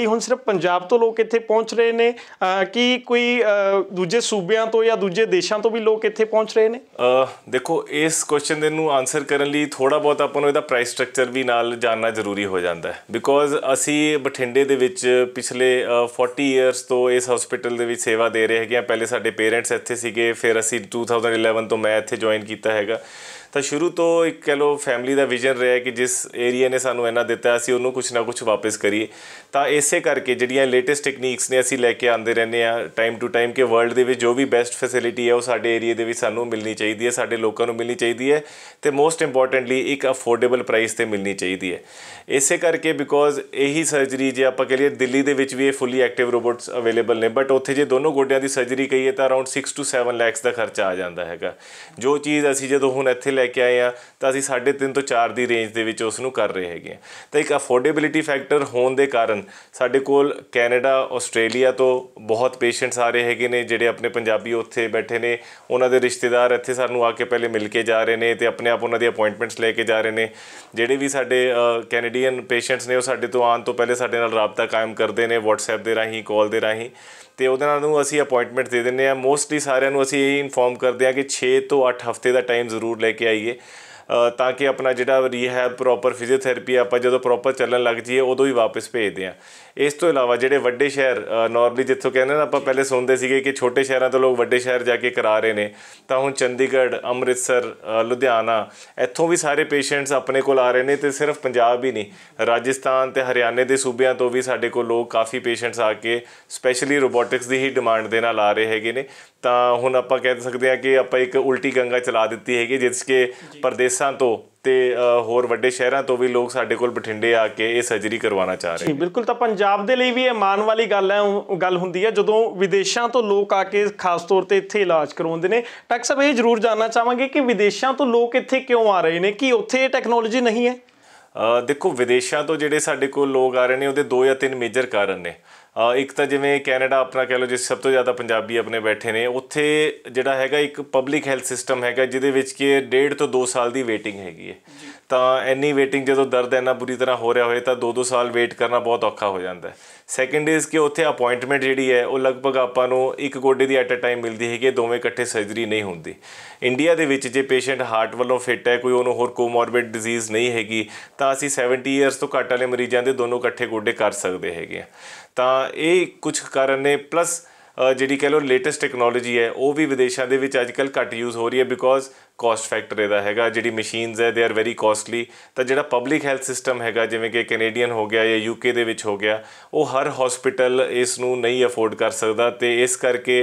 ਲਈ ਹੁਣ ਸਿਰਫ ਪੰਜਾਬ ਤੋਂ ਲੋਕ ਇੱਥੇ ਪਹੁੰਚ ਰਹੇ ਨੇ ਕਿ ਕੋਈ ਦੂਜੇ ਸੂਬਿਆਂ ਤੋਂ ਜਾਂ ਦੂਜੇ ਦੇਸ਼ਾਂ ਤੋਂ ਵੀ ਲੋਕ ਇੱਥੇ ਪਹੁੰਚ ਰਹੇ ਨੇ? ਦੇਖੋ, ਇਸ ਕੁਐਸਚਨ ਦੇ ਨੂੰ ਆਨਸਰ ਕਰਨ ਲਈ ਥੋੜ੍ਹਾ ਬਹੁਤ ਆਪਾਂ ਨੂੰ ਇਹਦਾ ਪ੍ਰਾਈਸ ਸਟਰਕਚਰ ਵੀ ਨਾਲ ਜਾਣਨਾ ਜ਼ਰੂਰੀ ਹੋ ਜਾਂਦਾ ਹੈ। ਬਿਕੋਜ਼ ਅਸੀਂ ਬਠਿੰਡੇ ਦੇ ਵਿੱਚ ਪਿਛਲੇ ਫੋਰਟੀ ਈਅਰਸ ਤੋਂ ਇਸ ਹਸਪੀਟਲ ਦੇ ਵਿੱਚ ਸੇਵਾ ਦੇ ਰਹੇ ਹੈਗੇ ਹਾਂ। ਪਹਿਲੇ ਸਾਡੇ ਪੇਰੈਂਟਸ ਇੱਥੇ ਸੀਗੇ, ਫਿਰ ਅਸੀਂ ਟੂ ਥਾਊਜ਼ੈਂਡ ਇਲੈਵਨ ਤੋਂ ਮੈਂ ਇੱਥੇ ਜੁਆਇਨ ਕੀਤਾ ਹੈਗਾ। ਤਾਂ ਸ਼ੁਰੂ ਤੋਂ ਇੱਕ ਕਹਿ ਲਓ ਫੈਮਿਲੀ ਦਾ ਵਿਜ਼ਨ ਰਿਹਾ ਕਿ ਜਿਸ ਏਰੀਆ ਨੇ ਸਾਨੂੰ ਇੰਨਾ ਦਿੱਤਾ ਅਸੀਂ ਉਹਨੂੰ ਕੁਛ ਨਾ ਕੁਛ ਵਾਪਸ ਕਰੀਏ। ਤਾਂ ਇਸੇ ਕਰਕੇ ਜਿਹੜੀਆਂ ਲੇਟੈਸਟ ਟੈਕਨੀਕਸ ਨੇ ਅਸੀਂ ਲੈ ਕੇ ਆਉਂਦੇ ਰਹਿੰਦੇ ਹਾਂ ਟਾਈਮ ਟੂ ਟਾਈਮ ਕਿ ਵਰਲਡ ਦੇ ਵਿੱਚ ਜੋ ਵੀ ਬੈਸਟ ਫੈਸਿਲਿਟੀ ਹੈ ਉਹ ਸਾਡੇ ਏਰੀਏ ਦੇ ਵਿੱਚ ਸਾਨੂੰ ਮਿਲਣੀ ਚਾਹੀਦੀ ਹੈ, ਸਾਡੇ ਲੋਕਾਂ ਨੂੰ ਮਿਲਣੀ ਚਾਹੀਦੀ ਹੈ, ਅਤੇ ਮੋਸਟ ਇੰਪੋਰਟੈਂਟਲੀ ਇੱਕ ਅਫੋਰਡੇਬਲ ਪ੍ਰਾਈਸ 'ਤੇ ਮਿਲਣੀ ਚਾਹੀਦੀ ਹੈ। ਇਸੇ ਕਰਕੇ ਬਿਕੋਜ਼ ਇਹੀ ਸਰਜਰੀ ਜੇ ਆਪਾਂ ਕਹੀਏ ਦਿੱਲੀ ਦੇ ਵਿੱਚ ਵੀ ਇਹ ਫੁੱਲੀ ਐਕਟਿਵ ਰੋਬੋਟਸ ਅਵੇਲੇਬਲ ਨੇ, ਬਟ ਉੱਥੇ ਜੇ ਦੋਨੋਂ ਗੋਡਿਆਂ ਦੀ ਸਰਜਰੀ ਕਹੀਏ ਤਾਂ around six to seven lakhs ਦਾ ਖਰਚਾ ਆ ਜਾਂਦਾ ਹੈਗਾ। ਜੋ ਚੀਜ਼ ਅਸੀਂ ਜਦੋਂ ਹੁਣ ਇੱਥੇ ਲੈ ਕੇ ਆਏ ਹਾਂ ਤਾਂ ਅਸੀਂ ਸਾਢੇ ਤਿੰਨ ਤੋਂ ਚਾਰ ਦੀ ਰੇਂਜ ਦੇ ਵਿੱਚ ਉਸ ਨੂੰ ਕਰ ਰਹੇ ਹੈਗੇ ਹਾਂ। ਤਾਂ ਇੱਕ ਅਫੋਰਡੇਬਿਲਿਟੀ ਫੈਕਟਰ ਹੋਣ ਦੇ ਕਾਰਨ ਸਾਡੇ ਕੋਲ ਕੈਨੇਡਾ, ਆਸਟ੍ਰੇਲੀਆ ਤੋਂ ਬਹੁਤ ਪੇਸ਼ੈਂਟਸ ਆ ਰਹੇ ਹੈਗੇ ਨੇ ਜਿਹੜੇ ਆਪਣੇ ਪੰਜਾਬੀ ਉੱਥੇ ਬੈਠੇ ਨੇ, ਉਹਨਾਂ ਦੇ ਰਿਸ਼ਤੇਦਾਰ ਇੱਥੇ ਸਾਨੂੰ ਆ ਕੇ ਪਹਿਲੇ ਮਿਲ ਕੇ ਜਾ ਰਹੇ ਨੇ ਅਤੇ ਆਪਣੇ ਆਪ ਉਹਨਾਂ ਦੀ ਅਪੋਇੰਟਮੈਂਟਸ ਲੈ ਕੇ ਜਾ ਰਹੇ ਨੇ। ਜਿਹੜੇ ਵੀ ਸਾਡੇ ਕੈਨੇਡੀਅਨ ਪੇਸ਼ੈਂਟਸ ਨੇ ਉਹ ਸਾਡੇ ਤੋਂ ਆਉਣ ਤੋਂ ਪਹਿਲੇ ਸਾਡੇ ਨਾਲ ਰਾਬਤਾ ਕਾਇਮ ਕਰਦੇ ਨੇ ਵਟਸਐਪ ਦੇ ਰਾਹੀਂ, ਕਾਲ ਦੇ ਰਾਹੀਂ, ਅਤੇ ਉਹਦੇ ਨਾਲ ਨੂੰ ਅਸੀਂ ਅਪੋਇੰਟਮੈਂਟ ਦੇ ਦਿੰਦੇ ਹਾਂ। ਮੋਸਟਲੀ ਸਾਰਿਆਂ ਨੂੰ ਅਸੀਂ ਇਹ ਇਨਫੋਰਮ ਕਰਦੇ ਹਾਂ ਕਿ ਛੇ ਤੋਂ ਅੱਠ ਹਫ਼ਤੇ ਦਾ ਟਾਈਮ ਜ਼ਰੂਰ ਲੈ ਕੇ ਆਈਏ ਤਾਂ ਕਿ ਆਪਣਾ ਜਿਹੜਾ ਰੀਹੈਬ ਪ੍ਰੋਪਰ ਫਿਜ਼ੀਓਥੈਰੇਪੀ ਆਪਾਂ ਜਦੋਂ ਪ੍ਰੋਪਰ ਚੱਲਣ ਲੱਗ ਜਾਈਏ ਉਦੋਂ ਹੀ ਵਾਪਸ ਭੇਜਦੇ ਹਾਂ। ਇਸ ਤੋਂ ਇਲਾਵਾ ਜਿਹੜੇ ਵੱਡੇ ਸ਼ਹਿਰ ਨੋਰਮਲੀ ਜਿੱਥੋਂ ਕਹਿੰਦੇ ਨਾ ਆਪਾਂ ਪਹਿਲੇ ਸੁਣਦੇ ਸੀਗੇ ਕਿ ਛੋਟੇ ਸ਼ਹਿਰਾਂ ਤੋਂ ਲੋਕ ਵੱਡੇ ਸ਼ਹਿਰ ਜਾ ਕੇ ਕਰਾ ਰਹੇ ਨੇ, ਤਾਂ ਹੁਣ ਚੰਡੀਗੜ੍ਹ, ਅੰਮ੍ਰਿਤਸਰ, ਲੁਧਿਆਣਾ ਇੱਥੋਂ ਵੀ ਸਾਰੇ ਪੇਸ਼ੈਂਟਸ ਆਪਣੇ ਕੋਲ ਆ ਰਹੇ ਨੇ। ਅਤੇ ਸਿਰਫ ਪੰਜਾਬ ਹੀ ਨਹੀਂ, ਰਾਜਸਥਾਨ ਅਤੇ ਹਰਿਆਣੇ ਦੇ ਸੂਬਿਆਂ ਤੋਂ ਵੀ ਸਾਡੇ ਕੋਲ ਲੋਕ ਕਾਫੀ ਪੇਸ਼ੈਂਟਸ ਆ ਕੇ ਸਪੈਸ਼ਲੀ ਰੋਬੋਟਿਕਸ ਦੀ ਹੀ ਡਿਮਾਂਡ ਦੇ ਨਾਲ ਆ ਰਹੇ ਹੈਗੇ ਨੇ। ਤਾਂ ਹੁਣ ਆਪਾਂ ਕਹਿ ਸਕਦੇ ਹਾਂ ਕਿ ਆਪਾਂ ਇੱਕ ਉਲਟੀ ਗੰਗਾ ਚਲਾ ਦਿੱਤੀ ਹੈਗੀ ਜਿਸ ਕਿ ਪ੍ਰਦੇਸ਼ਾਂ ਤੋਂ ਤੇ ਹੋਰ ਵੱਡੇ ਸ਼ਹਿਰਾਂ ਤੋਂ ਵੀ ਲੋਕ ਸਾਡੇ ਕੋਲ ਬਠਿੰਡੇ ਆ ਕੇ ਇਹ ਸਰਜਰੀ ਕਰਵਾਉਣਾ ਚਾਹ ਰਹੇ। ਬਿਲਕੁਲ, ਤਾਂ ਪੰਜਾਬ ਦੇ ਲਈ ਵੀ ਇਹ ਮਾਣ ਵਾਲੀ ਗੱਲ ਹੈ ਗੱਲ ਹੁੰਦੀ ਹੈ ਜਦੋਂ ਵਿਦੇਸ਼ਾਂ ਤੋਂ ਲੋਕ ਆ ਕੇ ਖਾਸ ਤੌਰ 'ਤੇ ਇੱਥੇ ਇਲਾਜ ਕਰਵਾਉਂਦੇ ਨੇ। ਡਾਕਟਰ ਸਾਹਿਬ, ਇਹ ਜ਼ਰੂਰ ਜਾਣਨਾ ਚਾਹਾਂਗੇ ਕਿ ਵਿਦੇਸ਼ਾਂ ਤੋਂ ਲੋਕ ਇੱਥੇ ਕਿਉਂ ਆ ਰਹੇ ਨੇ? ਕੀ ਉੱਥੇ ਇਹ ਟੈਕਨੋਲੋਜੀ ਨਹੀਂ ਹੈ? ਦੇਖੋ, ਵਿਦੇਸ਼ਾਂ ਤੋਂ ਜਿਹੜੇ ਸਾਡੇ ਕੋਲ ਲੋਕ ਆ ਰਹੇ ਨੇ ਉਹਦੇ ਦੋ ਜਾਂ ਤਿੰਨ ਮੇਜਰ ਕਾਰਨ ਨੇ। ਇੱਕ ਤਾਂ ਜਿਵੇਂ ਕੈਨੇਡਾ ਆਪਣਾ ਕਹਿ ਲਓ ਜਿਸ ਸਭ ਤੋਂ ਜ਼ਿਆਦਾ ਪੰਜਾਬੀ ਆਪਣੇ ਬੈਠੇ ਨੇ, ਉੱਥੇ ਜਿਹੜਾ ਹੈਗਾ ਇੱਕ ਪਬਲਿਕ ਹੈਲਥ ਸਿਸਟਮ ਹੈਗਾ ਜਿਹਦੇ ਵਿੱਚ ਕਿ ਡੇਢ ਤੋਂ ਦੋ ਸਾਲ ਦੀ ਵੇਟਿੰਗ ਹੈਗੀ ਹੈ। ਤਾਂ ਇੰਨੀ ਵੇਟਿੰਗ ਜਦੋਂ ਦਰਦ ਇੰਨਾ ਬੁਰੀ ਤਰ੍ਹਾਂ ਹੋ ਰਿਹਾ ਹੋਏ ਤਾਂ ਦੋ ਦੋ ਸਾਲ ਵੇਟ ਕਰਨਾ ਬਹੁਤ ਔਖਾ ਹੋ ਜਾਂਦਾ ਹੈ। ਸੈਕਿੰਡ ਇਜ਼ ਕਿ ਉੱਥੇ ਅਪੋਇੰਟਮੈਂਟ ਜਿਹੜੀ ਹੈ ਉਹ ਲਗਭਗ ਆਪਾਂ ਨੂੰ ਇੱਕ ਗੋਡੇ ਦੀ ਐਟ ਅ ਟਾਈਮ ਮਿਲਦੀ ਹੈਗੀ, ਦੋਵੇਂ ਇਕੱਠੇ ਸਰਜਰੀ ਨਹੀਂ ਹੁੰਦੀ। ਇੰਡੀਆ ਦੇ ਵਿੱਚ ਜੇ ਪੇਸ਼ੈਂਟ ਹਾਰਟ ਵੱਲੋਂ ਫਿੱਟ ਹੈ, ਕੋਈ ਉਹਨੂੰ ਹੋਰ ਕੋਮੋਰਬਿਡ ਡਿਜ਼ੀਜ਼ ਨਹੀਂ ਹੈਗੀ, ਤਾਂ ਅਸੀਂ ਸੈਵਨਟੀ ਈਅਰਸ ਤੋਂ ਘੱਟ ਵਾਲੇ ਮਰੀਜ਼ਾਂ ਦੇ ਦੋਨੋਂ ਇਕੱਠੇ ਗੋਡੇ ਕਰ ਸਕਦੇ ਹੈਗੇ ਆ। ਤਾਂ ਇਹ ਕੁਛ ਕਾਰਨ ਨੇ, ਪਲੱਸ ਜਿਹੜੀ ਕਹਿ ਲਓ ਲੇਟੈਸਟ ਟੈਕਨੋਲੋਜੀ ਹੈ ਉਹ ਵੀ ਵਿਦੇਸ਼ਾਂ ਦੇ ਵਿੱਚ ਅੱਜ ਕੱਲ੍ਹ ਘੱਟ ਯੂਜ਼ ਹੋ ਰਹੀ ਹੈ ਬਿਕੋਜ਼ ਕੋਸਟ ਫੈਕਟਰ ਇਹਦਾ ਹੈਗਾ। ਜਿਹੜੀ ਮਸ਼ੀਨਸ ਹੈ ਦੇ ਆਰ ਵੈਰੀ ਕੋਸਟਲੀ। ਤਾਂ ਜਿਹੜਾ ਪਬਲਿਕ ਹੈਲਥ ਸਿਸਟਮ ਹੈਗਾ ਜਿਵੇਂ ਕਿ ਕੈਨੇਡੀਅਨ ਹੋ ਗਿਆ ਜਾਂ ਯੂਕੇ ਦੇ ਵਿੱਚ ਹੋ ਗਿਆ, ਉਹ ਹਰ ਹੌਸਪੀਟਲ ਇਸ ਨੂੰ ਨਹੀਂ ਅਫੋਰਡ ਕਰ ਸਕਦਾ ਅਤੇ ਇਸ ਕਰਕੇ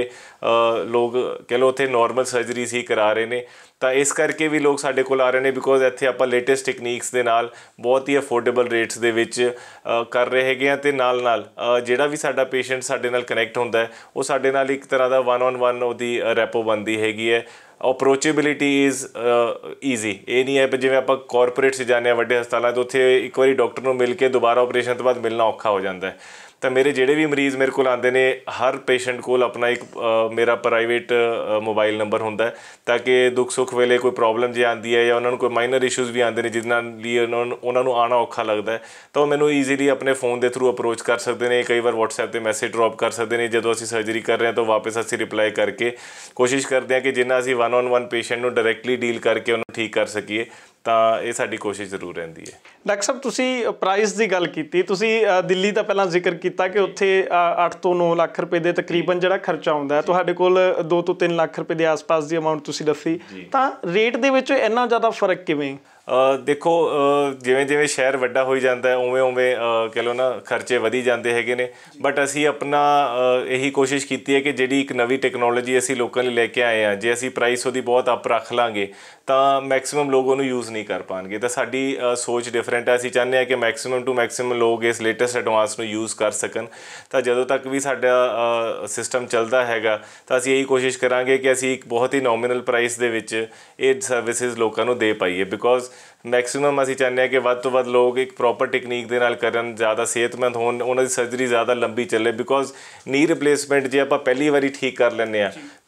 ਲੋਕ ਕਹਿ ਲਓ ਉੱਥੇ ਨੋਰਮਲ ਸਰਜਰੀਜ਼ ਹੀ ਕਰਾ ਰਹੇ ਨੇ। ਤਾਂ ਇਸ ਕਰਕੇ ਵੀ ਲੋਕ ਸਾਡੇ ਕੋਲ ਆ ਰਹੇ ਨੇ ਬਿਕੋਜ਼ ਇੱਥੇ ਆਪਾਂ ਲੇਟੈਸਟ ਟੈਕਨੀਕਸ ਦੇ ਨਾਲ ਬਹੁਤ ਹੀ ਅਫੋਰਡੇਬਲ ਰੇਟਸ ਦੇ ਵਿੱਚ ਕਰ ਰਹੇ ਹੈਗੇ ਹਾਂ। ਅਤੇ ਨਾਲ ਨਾਲ ਜਿਹੜਾ ਵੀ ਸਾਡਾ ਪੇਸ਼ੈਂਟ ਸਾਡੇ ਨਾਲ ਕਨੈਕਟ ਹੁੰਦਾ ਉਹ ਸਾਡੇ ਨਾਲ ਇੱਕ ਤਰ੍ਹਾਂ ਦਾ ਵਨ ਔਨ ਵਨ ਉਹਦੀ ਰੈਪੋ ਬਣਦੀ ਹੈਗੀ ਹੈ। Approachability is easy. ਇਹ ਨਹੀਂ ਹੈ ਜਿਵੇਂ ਆਪਾਂ ਕਾਰਪੋਰੇਟ 'ਚ ਜਾਂਦੇ ਹਾਂ ਵੱਡੇ ਹਸਪਤਾਲਾਂ 'ਚ, ਉੱਥੇ ਇੱਕ ਵਾਰੀ ਡਾਕਟਰ ਨੂੰ ਮਿਲ ਕੇ ਦੁਬਾਰਾ ਆਪਰੇਸ਼ਨ ਤੋਂ ਬਾਅਦ ਮਿਲਣਾ ਔਖਾ ਹੋ ਜਾਂਦਾ ਹੈ। ਤਾਂ ਮੇਰੇ ਜਿਹੜੇ ਵੀ ਮਰੀਜ਼ ਮੇਰੇ ਕੋਲ ਆਉਂਦੇ ਨੇ, ਹਰ ਪੇਸ਼ੈਂਟ ਕੋਲ ਆਪਣਾ ਇੱਕ ਮੇਰਾ ਪ੍ਰਾਈਵੇਟ ਮੋਬਾਈਲ ਨੰਬਰ ਹੁੰਦਾ ਹੈ ਤਾਂ ਕਿ ਦੁੱਖ ਸੁੱਖ ਵੇਲੇ ਕੋਈ ਪ੍ਰੋਬਲਮ ਜੇ ਆਉਂਦੀ ਹੈ ਜਾਂ ਉਹਨਾਂ ਨੂੰ ਕੋਈ ਮਾਈਨਰ ਇਸ਼ੂਜ਼ ਵੀ ਆਉਂਦੇ ਨੇ ਜਿਹਦੇ ਨਾਲ ਲਈ ਉਹਨਾਂ ਨੂੰ ਉਹਨਾਂ ਨੂੰ ਆਉਣਾ ਔਖਾ ਲੱਗਦਾ ਹੈ, ਤਾਂ ਉਹ ਮੈਨੂੰ ਈਜ਼ੀਲੀ ਆਪਣੇ ਫੋਨ ਦੇ ਥਰੂ ਅਪਰੋਚ ਕਰ ਸਕਦੇ ਨੇ। ਕਈ ਵਾਰ ਵਟਸਐਪ 'ਤੇ ਮੈਸੇਜ ਡਰੋਪ ਕਰ ਸਕਦੇ ਨੇ। ਜਦੋਂ ਅਸੀਂ ਸਰਜਰੀ ਕਰ ਰਹੇ ਹਾਂ ਤਾਂ ਵਾਪਸ ਅਸੀਂ ਰਿਪਲਾਈ ਕਰਕੇ ਕੋਸ਼ਿਸ਼ ਕਰਦੇ ਹਾਂ ਕਿ ਜਿੰਨਾ ਅਸੀਂ ਵਨ ਔਨ ਵਨ ਪੇਸ਼ੈਂਟ ਨੂੰ ਡਾਇਰੈਕਟਲੀ ਡੀਲ ਕਰਕੇ ਉਹਨੂੰ ਠੀਕ ਕਰ ਸਕੀਏ। ਤਾਂ ਇਹ ਸਾਡੀ ਕੋਸ਼ਿਸ਼ ਜ਼ਰੂਰ ਰਹਿੰਦੀ ਹੈ। ਡਾਕਟਰ ਸਾਹਿਬ, ਤੁਸੀਂ ਪ੍ਰਾਈਸ ਦੀ ਗੱਲ ਕੀਤੀ, ਤੁਸੀਂ ਦਿੱਲੀ ਦਾ ਪਹਿਲਾਂ ਜ਼ਿਕਰ ਕੀਤਾ ਕਿ ਉੱਥੇ ਅੱਠ ਤੋਂ ਨੌ ਲੱਖ ਰੁਪਏ ਦੇ ਤਕਰੀਬਨ ਜਿਹੜਾ ਖਰਚਾ ਆਉਂਦਾ ਹੈ, ਤੁਹਾਡੇ ਕੋਲ ਦੋ ਤੋਂ ਤਿੰਨ ਲੱਖ ਰੁਪਏ ਦੇ ਆਸ-ਪਾਸ ਦੀ ਅਮਾਊਂਟ ਤੁਸੀਂ ਦੱਸੀ, ਤਾਂ ਰੇਟ ਦੇ ਵਿੱਚ ਇੰਨਾ ਜ਼ਿਆਦਾ ਫਰਕ ਕਿਵੇਂ? ਦੇਖੋ, ਜਿਵੇਂ ਜਿਵੇਂ ਸ਼ਹਿਰ ਵੱਡਾ ਹੋਈ ਜਾਂਦਾ ਉਵੇਂ ਉਵੇਂ ਕਹਿ ਲਓ ਨਾ ਖਰਚੇ ਵਧੀ ਜਾਂਦੇ ਹੈਗੇ ਨੇ। ਬਟ ਅਸੀਂ ਆਪਣਾ ਇਹੀ ਕੋਸ਼ਿਸ਼ ਕੀਤੀ ਹੈ ਕਿ ਜਿਹੜੀ ਇੱਕ ਨਵੀਂ ਟੈਕਨੋਲੋਜੀ ਅਸੀਂ ਲੋਕਾਂ ਲਈ ਲੈ ਕੇ ਆਏ ਹਾਂ, ਜੇ ਅਸੀਂ ਪ੍ਰਾਈਸ ਉਹਦੀ ਬਹੁਤ ਅੱਪ ਰੱਖ ਲਾਂਗੇ ਤਾਂ ਮੈਕਸਿਮਮ ਲੋਕ ਉਹਨੂੰ ਯੂਜ਼ ਨਹੀਂ ਕਰ ਪਾਉਣਗੇ। ਤਾਂ ਸਾਡੀ ਸੋਚ ਡਿਫਰੈਂਟ ਹੈ। ਅਸੀਂ ਚਾਹੁੰਦੇ ਹਾਂ ਕਿ ਮੈਕਸਿਮਮ ਟੂ ਮੈਕਸਿਮਮ ਲੋਕ ਇਸ ਲੇਟੈਸਟ ਐਡਵਾਂਸ ਨੂੰ ਯੂਜ਼ ਕਰ ਸਕਣ। ਤਾਂ ਜਦੋਂ ਤੱਕ ਵੀ ਸਾਡਾ ਸਿਸਟਮ ਚੱਲਦਾ ਹੈਗਾ ਤਾਂ ਅਸੀਂ ਇਹੀ ਕੋਸ਼ਿਸ਼ ਕਰਾਂਗੇ ਕਿ ਅਸੀਂ ਇੱਕ ਬਹੁਤ ਹੀ ਨੋਮੀਨਲ ਪ੍ਰਾਈਸ ਦੇ ਵਿੱਚ ਇਹ ਸਰਵਿਸਿਜ਼ ਲੋਕਾਂ ਨੂੰ ਦੇ ਪਾਈਏ। ਬਿਕੋਜ਼ ਮੈਕਸਿਮਮ ਅਸੀਂ ਚਾਹੁੰਦੇ ਹਾਂ ਕਿ ਵੱਧ ਤੋਂ ਵੱਧ ਲੋਕ ਇੱਕ ਪ੍ਰੋਪਰ ਟੈਕਨੀਕ ਦੇ ਨਾਲ ਕਰਨ, ਜ਼ਿਆਦਾ ਸਿਹਤਮੰਦ ਹੋਣ, ਉਹਨਾਂ ਦੀ ਸਰਜਰੀ ਜ਼ਿਆਦਾ ਲੰਬੀ ਚੱਲੇ। ਬਿਕੋਜ਼ ਨੀ ਰਿਪਲੇਸਮੈਂਟ ਜੇ ਆਪਾਂ ਪਹਿਲੀ ਵਾਰੀ ਠੀਕ ਕਰ ਲੈਂਦੇ ਹਾਂ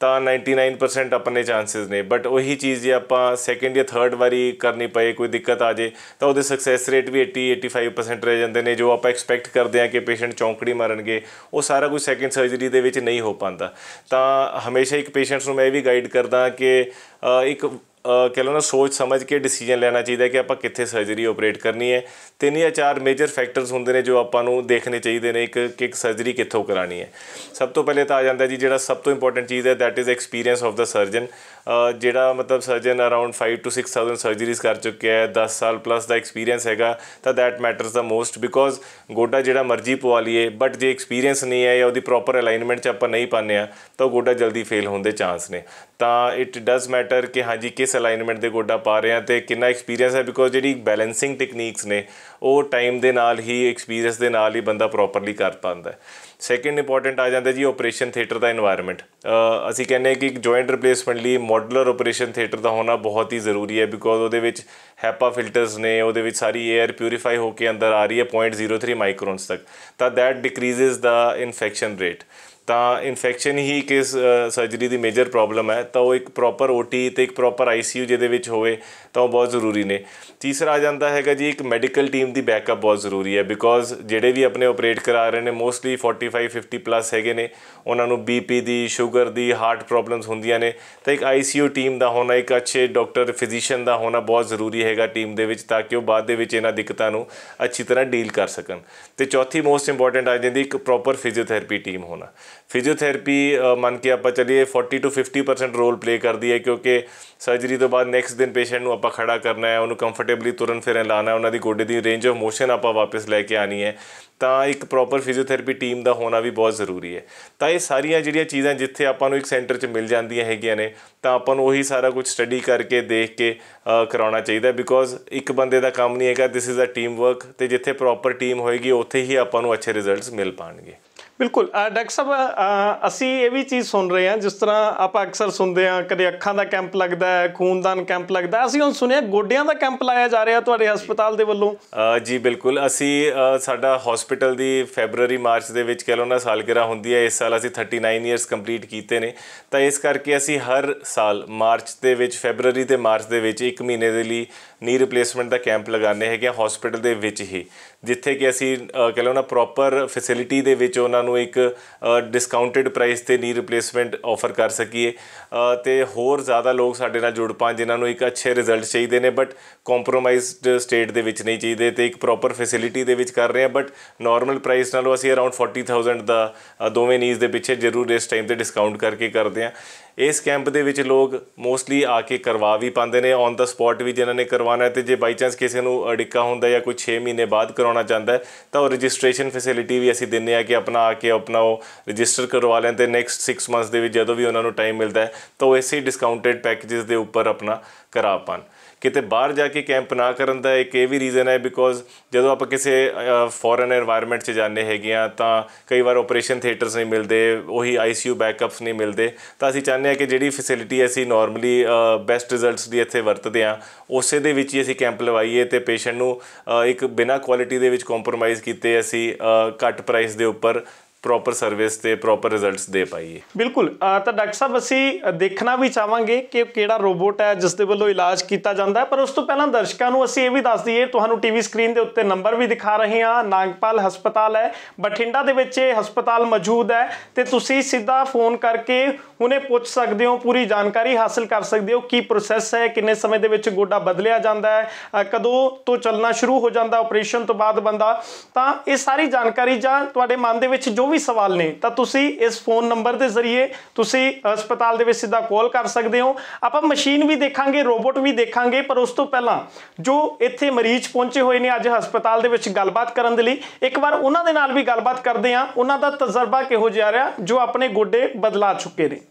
ਤਾਂ ਨਾਈਨਟੀ ਨਾਈਨ ਪਰਸੈਂਟ ਆਪਣੇ ਚਾਂਸਿਸ ਨੇ। ਬਟ ਉਹੀ ਚੀਜ਼ ਜੇ ਆਪਾਂ ਸੈਕਿੰਡ ਜਾਂ ਥਰਡ ਵਾਰੀ ਕਰਨੀ ਪਏ, ਕੋਈ ਦਿੱਕਤ ਆ ਜੇ, ਤਾਂ ਉਹਦੇ ਸਕਸੈਸ ਰੇਟ ਵੀ ਏਟੀ ਏਟੀ ਫਾਈਵ ਪਰਸੈਂਟ ਰਹਿ ਜਾਂਦੇ ਨੇ। ਜੋ ਆਪਾਂ ਐਕਸਪੈਕਟ ਕਰਦੇ ਹਾਂ ਕਿ ਪੇਸ਼ੈਂਟ ਚੌਂਕੜੀ ਮਾਰਨਗੇ, ਉਹ ਸਾਰਾ ਕੁਝ ਸੈਕਿੰਡ ਸਰਜਰੀ ਦੇ ਵਿੱਚ ਨਹੀਂ ਹੋ ਪਾਉਂਦਾ। ਤਾਂ ਹਮੇਸ਼ਾ ਇੱਕ ਪੇਸ਼ੈਂਟਸ ਨੂੰ ਮੈਂ ਇਹ ਵੀ ਗਾਈਡ ਕਰਦਾ ਕਿ ਇੱਕ ਕਹਿ ਲਓ ਨਾ ਸੋਚ ਸਮਝ ਕੇ ਡਿਸੀਜਨ ਲੈਣਾ ਚਾਹੀਦਾ ਕਿ ਆਪਾਂ ਕਿੱਥੇ ਸਰਜਰੀ ਆਪਰੇਟ ਕਰਨੀ ਹੈ। ਤਿੰਨ ਜਾਂ ਚਾਰ ਮੇਜਰ ਫੈਕਟਰਸ ਹੁੰਦੇ ਨੇ ਜੋ ਆਪਾਂ ਨੂੰ ਦੇਖਣੇ ਚਾਹੀਦੇ ਨੇ ਇੱਕ ਕਿ ਇੱਕ ਸਰਜਰੀ ਕਿੱਥੋਂ ਕਰਾਉਣੀ ਹੈ। ਸਭ ਤੋਂ ਪਹਿਲੇ ਤਾਂ ਆ ਜਾਂਦਾ ਜੀ ਜਿਹੜਾ ਸਭ ਤੋਂ ਇੰਪੋਰਟੈਂਟ ਚੀਜ਼ ਹੈ, that is experience of the surgeon. ਜਿਹੜਾ ਮਤਲਬ surgeon around five to six thousand surgeries ਕਰ ਚੁੱਕਿਆ ਹੈ, ਦਸ ਸਾਲ ਪਲੱਸ ਦਾ ਐਕਸਪੀਰੀਅੰਸ ਹੈਗਾ, ਤਾਂ that matters the most. Because ਗੋਡਾ ਜਿਹੜਾ ਮਰਜ਼ੀ ਪਵਾ ਲਈਏ, ਬਟ ਜੇ ਐਕਸਪੀਰੀਅੰਸ ਨਹੀਂ ਹੈ ਜਾਂ ਉਹਦੀ ਪ੍ਰੋਪਰ ਅਲਾਈਨਮੈਂਟ 'ਚ ਆਪਾਂ ਨਹੀਂ ਪਾਉਂਦੇ ਹਾਂ ਤਾਂ ਉਹ ਗੋਡਾ ਜਲਦੀ ਫੇਲ ਹੋਣ ਦੇ ਚਾਂਸ ਨੇ। ਤਾਂ ਇਟ ਡਜ਼ ਮੈਟਰ ਕਿ ਹਾਂਜੀ ਕਿਸ ਅਲਾਈਨਮੈਂਟ ਦੇ ਗੋਡਾ ਪਾ ਰਹੇ ਹਾਂ ਅਤੇ ਕਿੰਨਾ ਐਕਸਪੀਰੀਅੰਸ ਹੈ। ਬਿਕੋਜ਼ ਜਿਹੜੀ ਬੈਲੈਂਸਿੰਗ ਟੈਕਨੀਕਸ ਨੇ ਉਹ ਟਾਈਮ ਦੇ ਨਾਲ ਹੀ, ਐਕਸਪੀਰੀਅੰਸ ਦੇ ਨਾਲ ਹੀ ਬੰਦਾ ਪ੍ਰੋਪਰਲੀ ਕਰ ਪਾਉਂਦਾ। ਸੈਕਿੰਡ ਇੰਪੋਰਟੈਂਟ ਆ ਜਾਂਦਾ ਜੀ ਆਪਰੇਸ਼ਨ ਥੀਏਟਰ ਦਾ ਇਨਵਾਇਰਮੈਂਟ। ਅਸੀਂ ਕਹਿੰਦੇ ਹਾਂ ਕਿ ਇੱਕ ਜੁਆਇੰਟ ਰਿਪਲੇਸਮੈਂਟ ਲਈ ਮੋਡੂਲਰ ਆਪਰੇਸ਼ਨ ਥੀਏਟਰ ਦਾ ਹੋਣਾ ਬਹੁਤ ਹੀ ਜ਼ਰੂਰੀ ਹੈ। ਬਿਕੋਜ਼ ਉਹਦੇ ਵਿੱਚ ਹੈਪਾ ਫਿਲਟਰਸ ਨੇ, ਉਹਦੇ ਵਿੱਚ ਸਾਰੀ ਏਅਰ ਪਿਊਰੀਫਾਈ ਹੋ ਕੇ ਅੰਦਰ ਆ ਰਹੀ ਹੈ ਪੁਆਇੰਟ ਜ਼ੀਰੋ ਥ੍ਰੀ ਮਾਈਕਰੋਨਸ ਤੱਕ, ਤਾਂ that decreases the infection rate. ਤਾਂ ਇਨਫੈਕਸ਼ਨ ਹੀ ਕਿਸ ਸਰਜਰੀ ਦੀ ਮੇਜਰ ਪ੍ਰੋਬਲਮ ਹੈ, ਤਾਂ ਉਹ ਇੱਕ ਪ੍ਰੋਪਰ ਓ ਟੀ ਅਤੇ ਇੱਕ ਪ੍ਰੋਪਰ ਆਈ ਸੀ ਯੂ ਜਿਹਦੇ ਵਿੱਚ ਹੋਵੇ ਤਾਂ ਉਹ ਬਹੁਤ ਜ਼ਰੂਰੀ ਨੇ। ਤੀਸਰਾ ਆ ਜਾਂਦਾ ਹੈਗਾ ਜੀ ਇੱਕ ਮੈਡੀਕਲ ਟੀਮ ਦੀ ਬੈਕਅਪ ਬਹੁਤ ਜ਼ਰੂਰੀ ਹੈ। ਬਿਕੋਜ਼ ਜਿਹੜੇ ਵੀ ਆਪਣੇ ਆਪਰੇਟ ਕਰਾ ਰਹੇ ਨੇ mostly forty five fifty plus ਹੈਗੇ ਨੇ, ਉਹਨਾਂ ਨੂੰ ਬੀ ਪੀ ਦੀ, ਸ਼ੂਗਰ ਦੀ, ਹਾਰਟ ਪ੍ਰੋਬਲਮਸ ਹੁੰਦੀਆਂ ਨੇ, ਤਾਂ ਇੱਕ ਆਈ ਸੀ ਯੂ ਟੀਮ ਦਾ ਹੋਣਾ, ਇੱਕ ਅੱਛੇ ਡਾਕਟਰ ਫਿਜ਼ੀਸ਼ੀਅਨ ਦਾ ਹੋਣਾ ਬਹੁਤ ਜ਼ਰੂਰੀ ਹੈਗਾ ਟੀਮ ਦੇ ਵਿੱਚ, ਤਾਂ ਕਿ ਉਹ ਬਾਅਦ ਦੇ ਵਿੱਚ ਇਹਨਾਂ ਦਿੱਕਤਾਂ ਨੂੰ ਅੱਛੀ ਤਰ੍ਹਾਂ ਡੀਲ ਕਰ ਸਕਣ। ਅਤੇ ਚੌਥੀ ਮੋਸਟ ਇੰਪੋਰਟੈਂਟ ਆ ਜਾਂਦੀ ਇੱਕ ਪ੍ਰੋਪਰ ਫਿਜ਼ੀਓਥੈਰੇਪੀ ਟੀਮ ਹੋਣਾ। ਫਿਜ਼ੀਓਥੈਰੇਪੀ ਮੰਨ ਕੇ ਆਪਾਂ ਚੱਲੀਏ forty to fifty percent role play ਕਰਦੀ ਹੈ, ਕਿਉਂਕਿ ਸਰਜਰੀ ਤੋਂ ਬਾਅਦ ਨੈਕਸਟ ਦਿਨ ਪੇਸ਼ੈਂਟ ਨੂੰ ਆਪਾਂ ਖੜਾ ਕਰਨਾ ਹੈ, ਉਹਨੂੰ ਕੰਫਰਟੇਬਲੀ ਤੁਰਨ ਫਿਰਨ ਲਾਉਣਾ, ਉਹਨਾਂ ਦੀ ਗੋਡੇ ਦੀ ਰੇਂਜ ਆਫ ਮੋਸ਼ਨ ਆਪਾਂ ਵਾਪਸ ਲੈ ਕੇ ਆਉਣੀ ਹੈ। ਤਾਂ ਇੱਕ ਪ੍ਰੋਪਰ ਫਿਜ਼ੀਓਥੈਰੇਪੀ ਟੀਮ ਦਾ ਹੋਣਾ ਵੀ ਬਹੁਤ ਜ਼ਰੂਰੀ ਹੈ। ਤਾਂ ਇਹ ਸਾਰੀਆਂ ਜਿਹੜੀਆਂ ਚੀਜ਼ਾਂ ਜਿੱਥੇ ਆਪਾਂ ਨੂੰ ਇੱਕ ਸੈਂਟਰ 'ਚ ਮਿਲ ਜਾਂਦੀਆਂ ਹੈਗੀਆਂ ਨੇ, ਤਾਂ ਆਪਾਂ ਨੂੰ ਉਹੀ ਸਾਰਾ ਕੁਝ ਸਟੱਡੀ ਕਰਕੇ ਦੇਖ ਕੇ ਕਰਾਉਣਾ ਚਾਹੀਦਾ। ਬਿਕੋਜ਼ ਇੱਕ ਬੰਦੇ ਦਾ ਕੰਮ ਨਹੀਂ ਹੈਗਾ, this is a team work, ਅਤੇ ਜਿੱਥੇ ਪ੍ਰੋਪਰ ਟੀਮ ਹੋਏਗੀ ਉੱਥੇ ਹੀ ਆਪਾਂ ਨੂੰ ਅੱਛੇ ਰਿਜ਼ਲਟਸ ਮਿਲ ਪਾਉਣਗੇ। ਬਿਲਕੁਲ ਡਾਕਟਰ ਸਾਹਿਬ, ਅਸੀਂ ਇਹ ਵੀ ਚੀਜ਼ ਸੁਣ ਰਹੇ ਹਾਂ, ਜਿਸ ਤਰ੍ਹਾਂ ਆਪਾਂ ਅਕਸਰ ਸੁਣਦੇ ਹਾਂ ਕਦੇ ਅੱਖਾਂ ਦਾ ਕੈਂਪ ਲੱਗਦਾ ਹੈ, ਖੂਨਦਾਨ ਕੈਂਪ ਲੱਗਦਾ, ਅਸੀਂ ਹੁਣ ਸੁਣਿਆ ਗੋਡਿਆਂ ਦਾ ਕੈਂਪ ਲਾਇਆ ਜਾ ਰਿਹਾ ਤੁਹਾਡੇ ਹਸਪਤਾਲ ਦੇ ਵੱਲੋਂ। ਜੀ ਬਿਲਕੁਲ, ਅਸੀਂ ਸਾਡਾ ਹਸਪੀਟਲ ਦੀ ਫੈਬਰਰੀ ਮਾਰਚ ਦੇ ਵਿੱਚ ਕਹਿ ਲਓ ਨਾ ਸਾਲਗਿਰਾ ਹੁੰਦੀ ਹੈ। ਇਸ ਸਾਲ ਅਸੀਂ ਥਰਟੀ ਨਾਈਨ ਈਅਰਸ ਕੰਪਲੀਟ ਕੀਤੇ ਨੇ, ਤਾਂ ਇਸ ਕਰਕੇ ਅਸੀਂ ਹਰ ਸਾਲ ਮਾਰਚ ਦੇ ਵਿੱਚ, ਫੈਬਰਰੀ ਅਤੇ ਮਾਰਚ ਦੇ ਵਿੱਚ ਇੱਕ ਮਹੀਨੇ ਦੇ ਲਈ ਨੀ ਰਿਪਲੇਸਮੈਂਟ ਦਾ ਕੈਂਪ ਲਗਾਉਂਦੇ ਹੈਗੇ ਹਾਂ ਹਸਪੀਟਲ ਦੇ ਵਿੱਚ ਹੀ, ਜਿੱਥੇ ਕਿ ਅਸੀਂ ਕਹਿ ਲਓ ਨਾ ਪ੍ਰੋਪਰ ਫੈਸਿਲਿਟੀ ਦੇ ਵਿੱਚ ਉਹਨਾਂ ਨੂੰ ਇੱਕ ਡਿਸਕਾਊਂਟਡ ਪ੍ਰਾਈਸ 'ਤੇ ਨੀ ਰਿਪਲੇਸਮੈਂਟ ਆਫਰ ਕਰ ਸਕੀਏ, ਅਤੇ ਹੋਰ ਜ਼ਿਆਦਾ ਲੋਕ ਸਾਡੇ ਨਾਲ ਜੁੜ ਪਾਉਣ ਜਿਨ੍ਹਾਂ ਨੂੰ ਇੱਕ ਅੱਛੇ ਰਿਜ਼ਲਟ ਚਾਹੀਦੇ ਨੇ, ਬਟ ਕੰਪਰੋਮਾਈਜ਼ਡ ਸਟੇਟ ਦੇ ਵਿੱਚ ਨਹੀਂ ਚਾਹੀਦੇ, ਅਤੇ ਇੱਕ ਪ੍ਰੋਪਰ ਫੈਸਿਲਿਟੀ ਦੇ ਵਿੱਚ ਕਰ ਰਹੇ ਹਾਂ। ਬਟ ਨੋਰਮਲ ਪ੍ਰਾਈਸ ਨਾਲੋਂ ਅਸੀਂ ਅਰਾਊਂਡ ਫੋਰਟੀ ਥਾਊਜ਼ੈਂਡ ਦਾ ਦੋਵੇਂ ਨੀਜ਼ ਦੇ ਪਿੱਛੇ ਜ਼ਰੂਰ ਇਸ ਟਾਈਮ 'ਤੇ ਡਿਸਕਾਊਂਟ ਕਰਕੇ ਕਰਦੇ ਹਾਂ। ਇਸ ਕੈਂਪ ਦੇ ਵਿੱਚ ਲੋਕ ਮੋਸਟਲੀ ਆ ਕੇ ਕਰਵਾ ਵੀ ਪਾਉਂਦੇ ਨੇ ਔਨ ਦਾ ਸਪੌਟ ਵੀ ਜਿਨ੍ਹਾਂ ਨੇ ਕਰਵਾਉਣਾ, ਅਤੇ ਜੇ ਬਾਈ ਚਾਂਸ ਕਿਸੇ ਨੂੰ ਅੜਿੱਕਾ ਹੁੰਦਾ ਜਾਂ ਕੋਈ ਛੇ ਮਹੀਨੇ ਬਾਅਦ ਕਰਾਉਣਾ ਚਾਹੁੰਦਾ ਹੈ ਤਾਂ ਉਹ ਰਜਿਸਟ੍ਰੇਸ਼ਨ ਫੈਸਿਲਿਟੀ ਵੀ ਅਸੀਂ ਦਿੰਦੇ ਹਾਂ ਕਿ ਆਪਣਾ ਆ ਕੇ ਆਪਣਾ ਉਹ ਰਜਿਸਟਰ ਕਰਵਾ ਲੈਣ, ਅਤੇ ਨੈਕਸਟ ਸਿਕਸ ਮੰਥਸ ਦੇ ਵਿੱਚ ਜਦੋਂ ਵੀ ਉਹਨਾਂ ਨੂੰ ਟਾਈਮ ਮਿਲਦਾ ਹੈ ਤਾਂ ਉਹ ਇਸੇ ਡਿਸਕਾਊਂਟਡ ਪੈਕੇਜਸ ਦੇ ਉੱਪਰ ਆਪਣਾ ਕਰਾ ਪਾਉਣ। ਕਿਤੇ ਬਾਹਰ ਜਾ ਕੇ ਕੈਂਪ ਨਾ ਕਰਨ ਦਾ ਇੱਕ ਇਹ ਵੀ ਰੀਜ਼ਨ ਹੈ, ਬਿਕੋਜ਼ ਜਦੋਂ ਆਪਾਂ ਕਿਸੇ ਫੋਰਨ ਐਨਵਾਇਰਮੈਂਟ 'ਚ ਜਾਂਦੇ ਹੈਗੇ ਹਾਂ ਤਾਂ ਕਈ ਵਾਰ ਆਪਰੇਸ਼ਨ ਥੀਏਟਰਸ ਨਹੀਂ ਮਿਲਦੇ, ਉਹੀ ਆਈ ਸੀ ਯੂ ਬੈਕਅਪਸ ਨਹੀਂ ਮਿਲਦੇ, ਤਾਂ ਅਸੀਂ ਚਾਹੁੰਦੇ ਹਾਂ ਕਿ ਜਿਹੜੀ ਫੈਸਿਲਿਟੀ ਅਸੀਂ ਨੋਰਮਲੀ ਬੈਸਟ ਰਿਜ਼ਲਟਸ ਦੀ ਇੱਥੇ ਵਰਤਦੇ ਹਾਂ ਉਸੇ ਦੇ ਵਿੱਚ ਹੀ ਅਸੀਂ ਕੈਂਪ ਲਵਾਈਏ, ਅਤੇ ਪੇਸ਼ੈਂਟ ਨੂੰ ਇੱਕ ਬਿਨਾਂ ਕੁਆਲਿਟੀ ਦੇ ਵਿੱਚ ਕੰਪਰੋਮਾਈਜ਼ ਕੀਤੇ ਅਸੀਂ ਘੱਟ ਪ੍ਰਾਈਸ ਦੇ ਉੱਪਰ ਪ੍ਰੋਪਰ ਸਰਵਿਸ ਤੇ ਪ੍ਰੋਪਰ ਰਿਜ਼ਲਟਸ ਦੇ ਪਾਈਏ। ਬਿਲਕੁਲ, ਤਾਂ ਡਾਕਟਰ ਸਾਹਿਬ ਅਸੀਂ ਦੇਖਣਾ ਵੀ ਚਾਹਾਂਗੇ ਕਿ ਕਿਹੜਾ ਰੋਬੋਟ ਹੈ ਜਿਸ ਦੇ ਵੱਲੋਂ ਇਲਾਜ ਕੀਤਾ ਜਾਂਦਾ ਹੈ, ਪਰ ਉਸ ਤੋਂ ਪਹਿਲਾਂ ਦਰਸ਼ਕਾਂ ਨੂੰ ਅਸੀਂ ਇਹ ਵੀ ਦੱਸ ਦਈਏ, ਤੁਹਾਨੂੰ ਟੀਵੀ ਸਕਰੀਨ ਦੇ ਉੱਤੇ ਨੰਬਰ ਵੀ ਦਿਖਾ ਰਹੇ ਹਾਂ। ਨਾਗਪਾਲ ਹਸਪਤਾਲ ਹੈ ਬਠਿੰਡਾ ਦੇ ਵਿੱਚ ਇਹ ਹਸਪਤਾਲ ਮੌਜੂਦ ਹੈ, ਤੇ ਤੁਸੀਂ ਸਿੱਧਾ ਫੋਨ ਕਰਕੇ ਹੁਣੇ ਪੁੱਛ ਸਕਦੇ ਹੋ, ਪੂਰੀ ਜਾਣਕਾਰੀ ਹਾਸਲ ਕਰ ਸਕਦੇ ਹੋ ਕੀ ਪ੍ਰੋਸੈਸ ਹੈ, ਕਿੰਨੇ ਸਮੇਂ ਦੇ ਵਿੱਚ ਗੋਡਾ ਬਦਲਿਆ ਜਾਂਦਾ ਹੈ, ਕਦੋਂ ਤੋਂ ਚੱਲਣਾ ਸ਼ੁਰੂ ਹੋ ਜਾਂਦਾ ਆਪਰੇਸ਼ਨ ਤੋਂ ਬਾਅਦ ਬੰਦਾ। ਤਾਂ ਇਹ ਸਾਰੀ ਜਾਣਕਾਰੀ ਜਾਂ ਤੁਹਾਡੇ ਮਨ ਦੇ ਵਿੱਚ ਜੋ ਵੀ ਸਵਾਲ ਨੇ ਤਾਂ ਤੁਸੀਂ ਇਸ ਫੋਨ ਨੰਬਰ ਦੇ ਜ਼ਰੀਏ ਤੁਸੀਂ ਹਸਪਤਾਲ ਦੇ ਵਿੱਚ ਸਿੱਧਾ ਕਾਲ ਕਰ ਸਕਦੇ ਹੋ। ਆਪਾਂ ਮਸ਼ੀਨ ਵੀ ਦੇਖਾਂਗੇ, ਰੋਬੋਟ ਵੀ ਦੇਖਾਂਗੇ, ਪਰ ਉਸ ਤੋਂ ਪਹਿਲਾਂ ਜੋ ਇੱਥੇ ਮਰੀਜ਼ ਪਹੁੰਚੇ ਹੋਏ ਨੇ ਅੱਜ ਹਸਪਤਾਲ ਦੇ ਵਿੱਚ ਗੱਲਬਾਤ ਕਰਨ ਦੇ ਲਈ, ਇੱਕ ਵਾਰ ਉਹਨਾਂ ਦੇ ਨਾਲ ਵੀ ਗੱਲਬਾਤ ਕਰਦੇ ਹਾਂ, ਉਹਨਾਂ ਦਾ ਤਜਰਬਾ ਕਿਹੋ ਜਿਹਾ ਰਿਹਾ ਜੋ ਆਪਣੇ ਗੋਡੇ ਬਦਲਾ ਚੁੱਕੇ ਨੇ।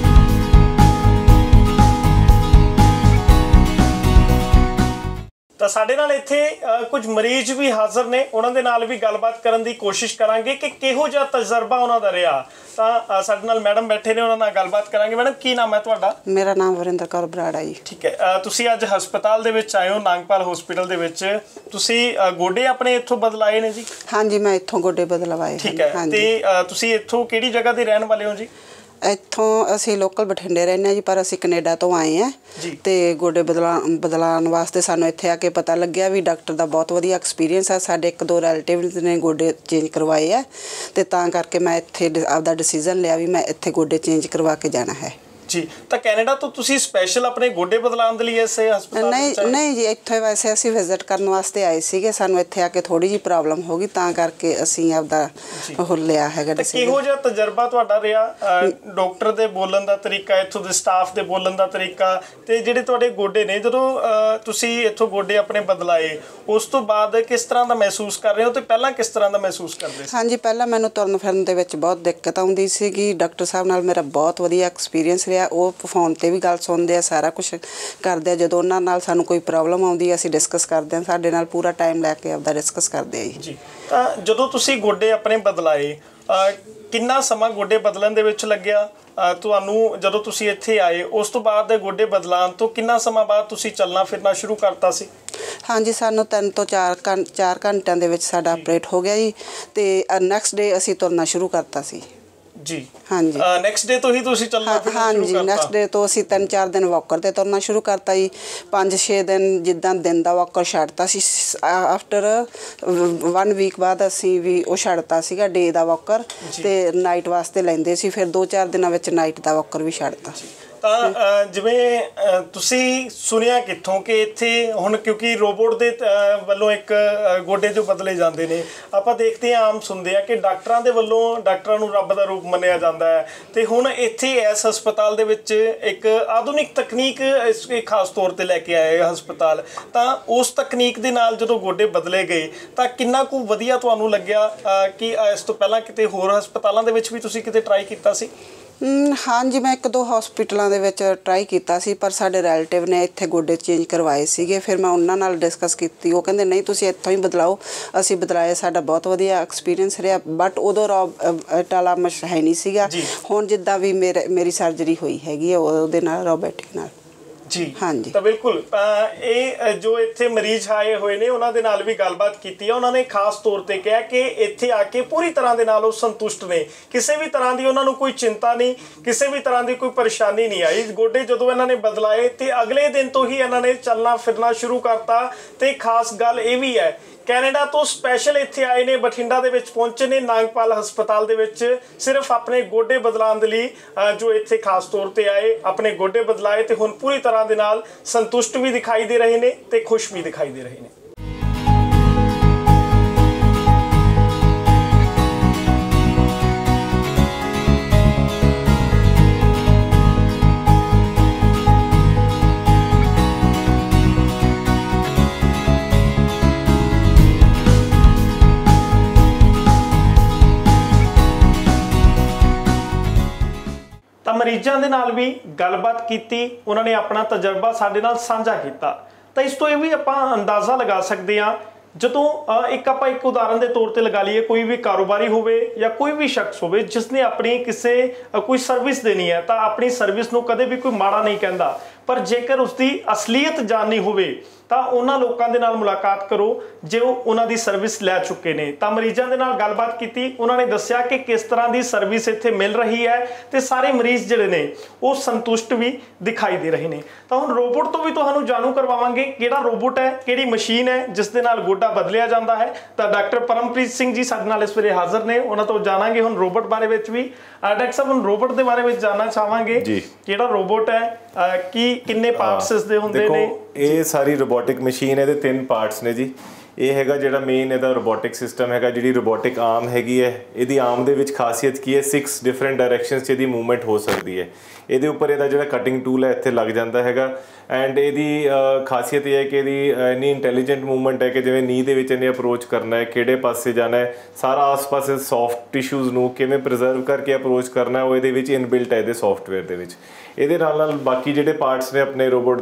ਤਾਂ ਸਾਡੇ ਨਾਲ ਇੱਥੇ ਕੁਝ ਮਰੀਜ਼ ਵੀ ਹਾਜ਼ਰ ਨੇ, ਉਹਨਾਂ ਦੇ ਨਾਲ ਵੀ ਗੱਲਬਾਤ ਕਰਨ ਦੀ ਕੋਸ਼ਿਸ਼ ਕਰਾਂਗੇ ਕਿ ਕਿਹੋ ਜਿਹਾ ਤਜਰਬਾ ਉਹਨਾਂ ਦਾ ਰਿਹਾ। ਤਾਂ ਸਾਡੇ ਨਾਲ ਮੈਡਮ ਬੈਠੇ ਨੇ, ਉਹਨਾਂ ਨਾਲ ਗੱਲਬਾਤ ਕਰਾਂਗੇ। ਮੈਡਮ ਕੀ ਨਾਮ ਹੈ ਤੁਹਾਡਾ? ਮੇਰਾ ਨਾਮ ਵਰਿੰਦਰ ਕੌਰ ਬਰਾੜਾ ਜੀ। ਠੀਕ ਹੈ, ਤੁਸੀਂ ਅੱਜ ਹਸਪਤਾਲ ਦੇ ਵਿੱਚ ਆਏ ਹੋ, ਨਾਗਪਾਲ ਹਸਪੀਟਲ ਦੇ ਵਿੱਚ। ਤੁਸੀਂ ਗੋਡੇ ਆਪਣੇ ਇੱਥੋਂ ਬਦਲਾਏ ਨੇ ਜੀ? ਹਾਂਜੀ, ਮੈਂ ਇੱਥੋਂ ਗੋਡੇ ਬਦਲਵਾਏ। ਠੀਕ ਹੈ, ਤੇ ਤੁਸੀਂ ਇੱਥੋਂ ਕਿਹੜੀ ਜਗ੍ਹਾ ਦੇ ਰਹਿਣ ਵਾਲੇ ਹੋ ਜੀ? ਇੱਥੋਂ ਅਸੀਂ ਲੋਕਲ ਬਠਿੰਡੇ ਰਹਿੰਦੇ ਹਾਂ ਜੀ, ਪਰ ਅਸੀਂ ਕੈਨੇਡਾ ਤੋਂ ਆਏ ਹਾਂ। ਤੇ ਗੋਡੇ ਬਦਲਾ ਬਦਲਾਉਣ ਵਾਸਤੇ ਸਾਨੂੰ ਇੱਥੇ ਆ ਕੇ ਪਤਾ ਲੱਗਿਆ ਵੀ ਡਾਕਟਰ ਦਾ ਬਹੁਤ ਵਧੀਆ ਐਕਸਪੀਰੀਅੰਸ ਆ। ਸਾਡੇ ਇੱਕ ਦੋ ਰਿਲੇਟਿਵਸ ਨੇ ਗੋਡੇ ਚੇਂਜ ਕਰਵਾਏ ਆ, ਤੇ ਤਾਂ ਕਰਕੇ ਮੈਂ ਇੱਥੇ ਆਪਦਾ ਡਿਸੀਜ਼ਨ ਲਿਆ ਵੀ ਮੈਂ ਇੱਥੇ ਗੋਡੇ ਚੇਂਜ ਕਰਵਾ ਕੇ ਜਾਣਾ ਹੈ ਜੀ। ਤਾਂ ਕੈਨੇਡਾ ਤੋਂ ਤੁਸੀਂ ਸਪੈਸ਼ਲ ਆਪਣੇ ਗੋਡੇ ਬਦਲਾਉਣ ਦੇ ਲਈ ਇਸੇ ਹਸਪਤਾਲ ਨਹੀਂ ਨਹੀਂ ਜੀ, ਇੱਥੇ ਵੈਸੇ ਅਸੀਂ ਵਿਜ਼ਿਟ ਕਰਨ ਵਾਸਤੇ ਆਏ ਸੀਗੇ। ਸਾਨੂੰ ਇੱਥੇ ਆ ਕੇ ਥੋੜੀ ਜਿਹੀ ਪ੍ਰੋਬਲਮ ਹੋ ਗਈ, ਤਾਂ ਕਰਕੇ ਅਸੀਂ ਆਪਦਾ ਉਹ ਲਿਆ ਹੈਗਾ ਡਿਸੀਜਨ। ਕਿਹੋ ਜਿਹਾ ਤਜਰਬਾ ਤੁਹਾਡਾ ਰਿਹਾ? ਡਾਕਟਰ ਦੇ ਬੋਲਣ ਦਾ ਤਰੀਕਾ, ਇੱਥੋਂ ਦੇ ਸਟਾਫ ਦੇ ਬੋਲਣ ਦਾ ਤਰੀਕਾ, ਤੇ ਜਿਹੜੇ ਤੁਹਾਡੇ ਗੋਡੇ ਨੇ, ਜਦੋਂ ਤੁਸੀਂ ਇੱਥੋਂ ਗੋਡੇ ਆਪਣੇ ਬਦਲਾਏ ਉਸ ਤੋਂ ਬਾਅਦ ਕਿਸ ਤਰ੍ਹਾਂ ਦਾ ਮਹਿਸੂਸ ਕਰ ਰਹੇ ਹੋ, ਤੇ ਪਹਿਲਾਂ ਕਿਸ ਤਰ੍ਹਾਂ ਦਾ ਮਹਿਸੂਸ ਕਰਦੇ ਸੀ? ਹਾਂਜੀ, ਪਹਿਲਾਂ ਮੈਨੂੰ ਤੁਰਨ ਫਿਰਨ ਦੇ ਵਿੱਚ ਬਹੁਤ ਦਿੱਕਤ ਆਉਂਦੀ ਸੀਗੀ। ਡਾਕਟਰ ਸਾਹਿਬ ਨਾਲ ਮੇਰਾ ਬਹੁਤ ਵਧੀਆ ਐਕਸਪੀਰੀਅੰਸ ਰਿਹਾ। ਉਹ ਫੋਨ 'ਤੇ ਵੀ ਗੱਲ ਸੁਣਦੇ ਆ, ਸਾਰਾ ਕੁਛ ਕਰਦੇ ਆ। ਜਦੋਂ ਉਹਨਾਂ ਨਾਲ ਸਾਨੂੰ ਕੋਈ ਪ੍ਰੋਬਲਮ ਆਉਂਦੀ ਹੈ ਅਸੀਂ ਡਿਸਕਸ ਕਰਦੇ ਹਾਂ, ਸਾਡੇ ਨਾਲ ਪੂਰਾ ਟਾਈਮ ਲੈ ਕੇ ਆਪਦਾ ਡਿਸਕਸ ਕਰਦੇ ਆ ਜੀ। ਤਾਂ ਜਦੋਂ ਤੁਸੀਂ ਗੋਡੇ ਆਪਣੇ ਬਦਲਾਏ, ਕਿੰਨਾ ਸਮਾਂ ਗੋਡੇ ਬਦਲਣ ਦੇ ਵਿੱਚ ਲੱਗਿਆ ਤੁਹਾਨੂੰ? ਜਦੋਂ ਤੁਸੀਂ ਇੱਥੇ ਆਏ ਉਸ ਤੋਂ ਬਾਅਦ ਗੋਡੇ ਬਦਲਾਉਣ ਤੋਂ ਕਿੰਨਾ ਸਮਾਂ ਬਾਅਦ ਤੁਸੀਂ ਚੱਲਣਾ ਫਿਰਨਾ ਸ਼ੁਰੂ ਕਰਤਾ ਸੀ? ਹਾਂਜੀ, ਸਾਨੂੰ ਤਿੰਨ ਤੋਂ ਚਾਰ ਘੰ ਚਾਰ ਘੰਟਿਆਂ ਦੇ ਵਿੱਚ ਸਾਡਾ ਆਪਰੇਟ ਹੋ ਗਿਆ ਜੀ, ਤੇ ਨੈਕਸਟ ਡੇ ਅਸੀਂ ਤੁਰਨਾ ਸ਼ੁਰੂ ਕਰਤਾ ਸੀ ਜੀ। ਹਾਂਜੀ, ਨੈਕਸਟ ਡੇ ਤੋਂ ਹੀ ਤੁਸੀਂ ਚੱਲਣਾ ਫਿਰਨਾ ਸ਼ੁਰੂ ਕਰਤਾ? ਹਾਂਜੀ, ਨੈਕਸਟ ਡੇ ਤੋਂ ਅਸੀਂ ਤਿੰਨ ਚਾਰ ਦਿਨ ਵਾਕਰ 'ਤੇ ਤੁਰਨਾ ਸ਼ੁਰੂ ਕਰਤਾ ਜੀ। ਪੰਜ ਛੇ ਦਿਨ ਜਿੱਦਾਂ ਦਿਨ ਦਾ ਵਾਕਰ ਛੱਡਤਾ ਸੀ, ਆਫਟਰ ਵਨ ਵੀਕ ਬਾਅਦ ਅਸੀਂ ਵੀ ਉਹ ਛੱਡਤਾ ਸੀਗਾ ਡੇ ਦਾ ਵਾਕਰ, ਤੇ ਨਾਈਟ ਵਾਸਤੇ ਲੈਂਦੇ ਸੀ। ਫਿਰ ਦੋ ਚਾਰ ਦਿਨਾਂ ਵਿੱਚ ਨਾਈਟ ਦਾ ਵਾਕਰ ਵੀ ਛੱਡਤਾ। ਤਾਂ ਜਿਵੇਂ ਤੁਸੀਂ ਸੁਣਿਆ ਕਿੱਥੋਂ ਕਿ ਇੱਥੇ ਹੁਣ, ਕਿਉਂਕਿ ਰੋਬੋਟ ਦੇ ਵੱਲੋਂ ਇੱਕ ਗੋਡੇ ਜੋ ਬਦਲੇ ਜਾਂਦੇ ਨੇ, ਆਪਾਂ ਦੇਖਦੇ ਹਾਂ, ਆਮ ਸੁਣਦੇ ਆ ਕਿ ਡਾਕਟਰਾਂ ਦੇ ਵੱਲੋਂ ਡਾਕਟਰਾਂ ਨੂੰ ਰੱਬ ਦਾ ਰੂਪ ਮੰਨਿਆ ਜਾਂਦਾ ਹੈ। ਤੇ ਹੁਣ ਇੱਥੇ ਇਸ ਹਸਪਤਾਲ ਦੇ ਵਿੱਚ ਇੱਕ ਆਧੁਨਿਕ ਤਕਨੀਕ ਇਸ ਖਾਸ ਤੌਰ 'ਤੇ ਲੈ ਕੇ ਆਏ ਹਸਪਤਾਲ। ਤਾਂ ਉਸ ਤਕਨੀਕ ਦੇ ਨਾਲ ਜਦੋਂ ਗੋਡੇ ਬਦਲੇ ਗਏ ਤਾਂ ਕਿੰਨਾ ਕੁ ਵਧੀਆ ਤੁਹਾਨੂੰ ਲੱਗਿਆ? ਕਿ ਇਸ ਤੋਂ ਪਹਿਲਾਂ ਕਿਤੇ ਹੋਰ ਹਸਪਤਾਲਾਂ ਦੇ ਵਿੱਚ ਵੀ ਤੁਸੀਂ ਕਿਤੇ ਟਰਾਈ ਕੀਤਾ ਸੀ? ਹਾਂਜੀ, ਮੈਂ ਇੱਕ ਦੋ ਹਸਪੀਟਲਾਂ ਦੇ ਵਿੱਚ ਟਰਾਈ ਕੀਤਾ ਸੀ, ਪਰ ਸਾਡੇ ਰਿਲੇਟਿਵ ਨੇ ਇੱਥੇ ਗੋਡੇ ਚੇਂਜ ਕਰਵਾਏ ਸੀਗੇ। ਫਿਰ ਮੈਂ ਉਹਨਾਂ ਨਾਲ ਡਿਸਕਸ ਕੀਤੀ, ਉਹ ਕਹਿੰਦੇ ਨਹੀਂ ਤੁਸੀਂ ਇੱਥੋਂ ਹੀ ਬਦਲਾਓ। ਅਸੀਂ ਬਦਲਾਏ, ਸਾਡਾ ਬਹੁਤ ਵਧੀਆ ਐਕਸਪੀਰੀਅੰਸ ਰਿਹਾ। ਬਟ ਉਦੋਂ ਰੋਬੋਟ ਵਾਲਾ ਮਸ਼ ਹੈ ਨਹੀਂ ਸੀਗਾ। ਹੁਣ ਜਿੱਦਾਂ ਵੀ ਮੇਰੇ ਮੇਰੀ ਸਰਜਰੀ ਹੋਈ ਹੈਗੀ ਹੈ ਉਹਦੇ ਨਾਲ, ਰੋਬੋਟਿਕ ਨਾਲ ਜੀ। ਹਾਂਜੀ, ਤਾਂ ਬਿਲਕੁਲ ਇਹ ਜੋ ਇੱਥੇ ਮਰੀਜ਼ ਆਏ ਹੋਏ ਨੇ ਉਹਨਾਂ ਦੇ ਨਾਲ ਵੀ ਗੱਲਬਾਤ ਕੀਤੀ ਹੈ। ਉਹਨਾਂ ਨੇ ਖਾਸ ਤੌਰ ਤੇ ਕਿਹਾ ਕਿ ਇੱਥੇ ਆ ਕੇ ਪੂਰੀ ਤਰ੍ਹਾਂ ਦੇ ਨਾਲ ਉਹ ਸੰਤੁਸ਼ਟ ਨੇ। ਕਿਸੇ ਵੀ ਤਰ੍ਹਾਂ ਦੀ ਉਹਨਾਂ ਨੂੰ ਕੋਈ ਚਿੰਤਾ ਨਹੀਂ, ਕਿਸੇ ਵੀ ਤਰ੍ਹਾਂ ਦੀ ਕੋਈ ਪਰੇਸ਼ਾਨੀ ਨਹੀਂ ਆਈ। ਗੋਡੇ ਜਦੋਂ ਇਹਨਾਂ ਨੇ ਬਦਲਾਏ ਤੇ ਅਗਲੇ ਦਿਨ ਤੋਂ ਹੀ ਇਹਨਾਂ ਨੇ ਚੱਲਣਾ ਫਿਰਨਾ ਸ਼ੁਰੂ ਕਰਤਾ। ਤੇ ਖਾਸ ਗੱਲ ਇਹ ਵੀ ਹੈ, ਕੈਨੇਡਾ ਤੋਂ ਸਪੈਸ਼ਲ ਇੱਥੇ ਆਏ ਨੇ, ਬਠਿੰਡਾ ਦੇ ਵਿੱਚ ਪਹੁੰਚੇ ਨੇ ਨਾਗਪਾਲ ਹਸਪਤਾਲ ਦੇ ਵਿੱਚ, ਸਿਰਫ ਆਪਣੇ ਗੋਡੇ ਬਦਲਾਉਣ ਦੇ ਲਈ। ਜੋ ਇੱਥੇ ਖਾਸ ਤੌਰ ਤੇ ਆਏ, ਆਪਣੇ ਗੋਡੇ ਬਦਲਾਏ, ਤੇ ਹੁਣ ਪੂਰੀ ਤਰ੍ਹਾਂ ਦੇ ਨਾਲ ਸੰਤੁਸ਼ਟ ਵੀ ਦਿਖਾਈ ਦੇ ਰਹੇ ਨੇ ਤੇ ਖੁਸ਼ ਵੀ ਦਿਖਾਈ ਦੇ ਰਹੇ ਨੇ। ਤਾਂ ਮਰੀਜ਼ਾਂ ਦੇ ਨਾਲ ਵੀ ਗੱਲਬਾਤ ਕੀਤੀ, ਉਹਨਾਂ ਨੇ ਆਪਣਾ ਤਜਰਬਾ ਸਾਡੇ ਨਾਲ ਸਾਂਝਾ ਕੀਤਾ। ਤਾਂ ਇਸ ਤੋਂ ਇਹ ਵੀ ਆਪਾਂ ਅੰਦਾਜ਼ਾ ਲਗਾ ਸਕਦੇ ਹਾਂ, ਜਦੋਂ ਇੱਕ ਆਪਾਂ ਇੱਕ ਉਦਾਹਰਨ ਦੇ ਤੌਰ ਤੇ ਲਗਾ ਲਈਏ, ਕੋਈ ਵੀ ਕਾਰੋਬਾਰੀ ਹੋਵੇ ਜਾਂ ਕੋਈ ਵੀ ਸ਼ਖਸ ਹੋਵੇ ਜਿਸ ਨੇ ਆਪਣੀ ਕਿਸੇ ਕੋਈ ਸਰਵਿਸ ਦੇਣੀ ਹੈ, ਤਾਂ ਆਪਣੀ ਸਰਵਿਸ ਨੂੰ ਕਦੇ ਵੀ ਕੋਈ ਮਾੜਾ ਨਹੀਂ ਕਹਿੰਦਾ। ਪਰ ਜੇਕਰ ਉਸਦੀ ਅਸਲੀਅਤ ਜਾਣਨੀ ਹੋਵੇ ਤਾਂ ਉਹਨਾਂ ਲੋਕਾਂ ਦੇ ਨਾਲ ਮੁਲਾਕਾਤ ਕਰੋ ਜੋ ਉਹਨਾਂ ਦੀ ਸਰਵਿਸ ਲੈ ਚੁੱਕੇ ਨੇ। ਤਾਂ ਮਰੀਜ਼ਾਂ ਦੇ ਨਾਲ ਗੱਲਬਾਤ ਕੀਤੀ, ਉਹਨਾਂ ਨੇ ਦੱਸਿਆ ਕਿ ਕਿਸ ਤਰ੍ਹਾਂ ਦੀ ਸਰਵਿਸ ਇੱਥੇ ਮਿਲ ਰਹੀ ਹੈ, ਤੇ ਸਾਰੇ ਮਰੀਜ਼ ਜਿਹੜੇ ਨੇ ਉਹ ਸੰਤੁਸ਼ਟ ਵੀ ਦਿਖਾਈ ਦੇ ਰਹੇ ਨੇ। ਤਾਂ ਹੁਣ ਰੋਬੋਟ ਤੋਂ ਵੀ ਤੁਹਾਨੂੰ ਜਾਣੂ ਕਰਵਾਵਾਂਗੇ ਕਿਹੜਾ ਰੋਬੋਟ ਹੈ, ਕਿਹੜੀ ਮਸ਼ੀਨ ਹੈ ਜਿਸ ਦੇ ਨਾਲ ਗੋਡਾ ਬਦਲਿਆ ਜਾਂਦਾ ਹੈ। ਤਾਂ ਡਾਕਟਰ ਪਰਮਪ੍ਰੀਤ ਸਿੰਘ ਜੀ ਸਾਡੇ ਨਾਲ ਇਸ ਵੇਲੇ ਹਾਜ਼ਰ ਨੇ, ਉਹਨਾਂ ਤੋਂ ਜਾਣਾਂਗੇ ਹੁਣ ਰੋਬੋਟ ਬਾਰੇ ਵਿੱਚ ਵੀ। ਡਾਕਟਰ ਸਾਹਿਬ, ਹੁਣ ਰੋਬੋਟ ਦੇ ਬਾਰੇ ਵਿੱਚ ਜਾਣਨਾ ਚਾਹਾਂਗੇ, ਕਿਹੜਾ ਰੋਬੋਟ ਹੈ, ਕੀ ਕਿੰਨੇ ਪਾਰਟਸ ਇਸ ਦੇ ਹੁੰਦੇ ਨੇ? ਇਹ ਸਾਰੀ ਰੋਬੋਟਿਕ ਮਸ਼ੀਨ, ਇਹਦੇ ਤਿੰਨ ਪਾਰਟਸ ਨੇ ਜੀ। ਇਹ ਹੈਗਾ ਜਿਹੜਾ ਮੇਨ ਇਹਦਾ ਰੋਬੋਟਿਕ ਸਿਸਟਮ ਹੈਗਾ, ਜਿਹੜੀ ਰੋਬੋਟਿਕ ਆਰਮ ਹੈਗੀ ਹੈ, ਇਹਦੀ ਆਰਮ ਦੇ ਵਿੱਚ ਖਾਸੀਅਤ ਕੀ ਹੈ, ਸਿਕਸ ਡਿਫਰੈਂਟ ਡਾਇਰੈਕਸ਼ਨਸ 'ਚ ਇਹਦੀ ਮੂਵਮੈਂਟ ਹੋ ਸਕਦੀ ਹੈ। ਇਹਦੇ ਉੱਪਰ ਇਹਦਾ ਜਿਹੜਾ ਕਟਿੰਗ ਟੂਲ ਹੈ ਇੱਥੇ ਲੱਗ ਜਾਂਦਾ ਹੈਗਾ। ਐਂਡ ਇਹਦੀ ਖਾਸੀਅਤ ਇਹ ਹੈ ਕਿ ਇਹਦੀ ਇੰਨੀ ਇੰਟੈਲੀਜੈਂਟ ਮੂਵਮੈਂਟ ਹੈ ਕਿ ਜਿਵੇਂ ਨੀ ਦੇ ਵਿੱਚ ਇਹਨੇ ਅਪਰੋਚ ਕਰਨਾ ਹੈ, ਕਿਹੜੇ ਪਾਸੇ ਜਾਣਾ ਹੈ, ਸਾਰਾ ਆਸ-ਪਾਸ ਸੌਫਟ ਟਿਸ਼ੂਜ਼ ਨੂੰ ਕਿਵੇਂ ਪ੍ਰੀਜ਼ਰਵ ਕਰਕੇ ਅਪਰੋਚ ਕਰਨਾ, ਉਹ ਇਹਦੇ ਵਿੱਚ ਇਨਬਿਲਟ ਹੈ ਇਹਦੇ ਸੌਫਟਵੇਅਰ ਦੇ ਵਿੱਚ। ਇਹਦੇ ਨਾਲ ਨਾਲ ਬਾਕੀ ਜਿਹੜੇ ਪਾਰਟਸ ਨੇ ਆਪਣੇ ਰੋਬੋਟ ਦੇ,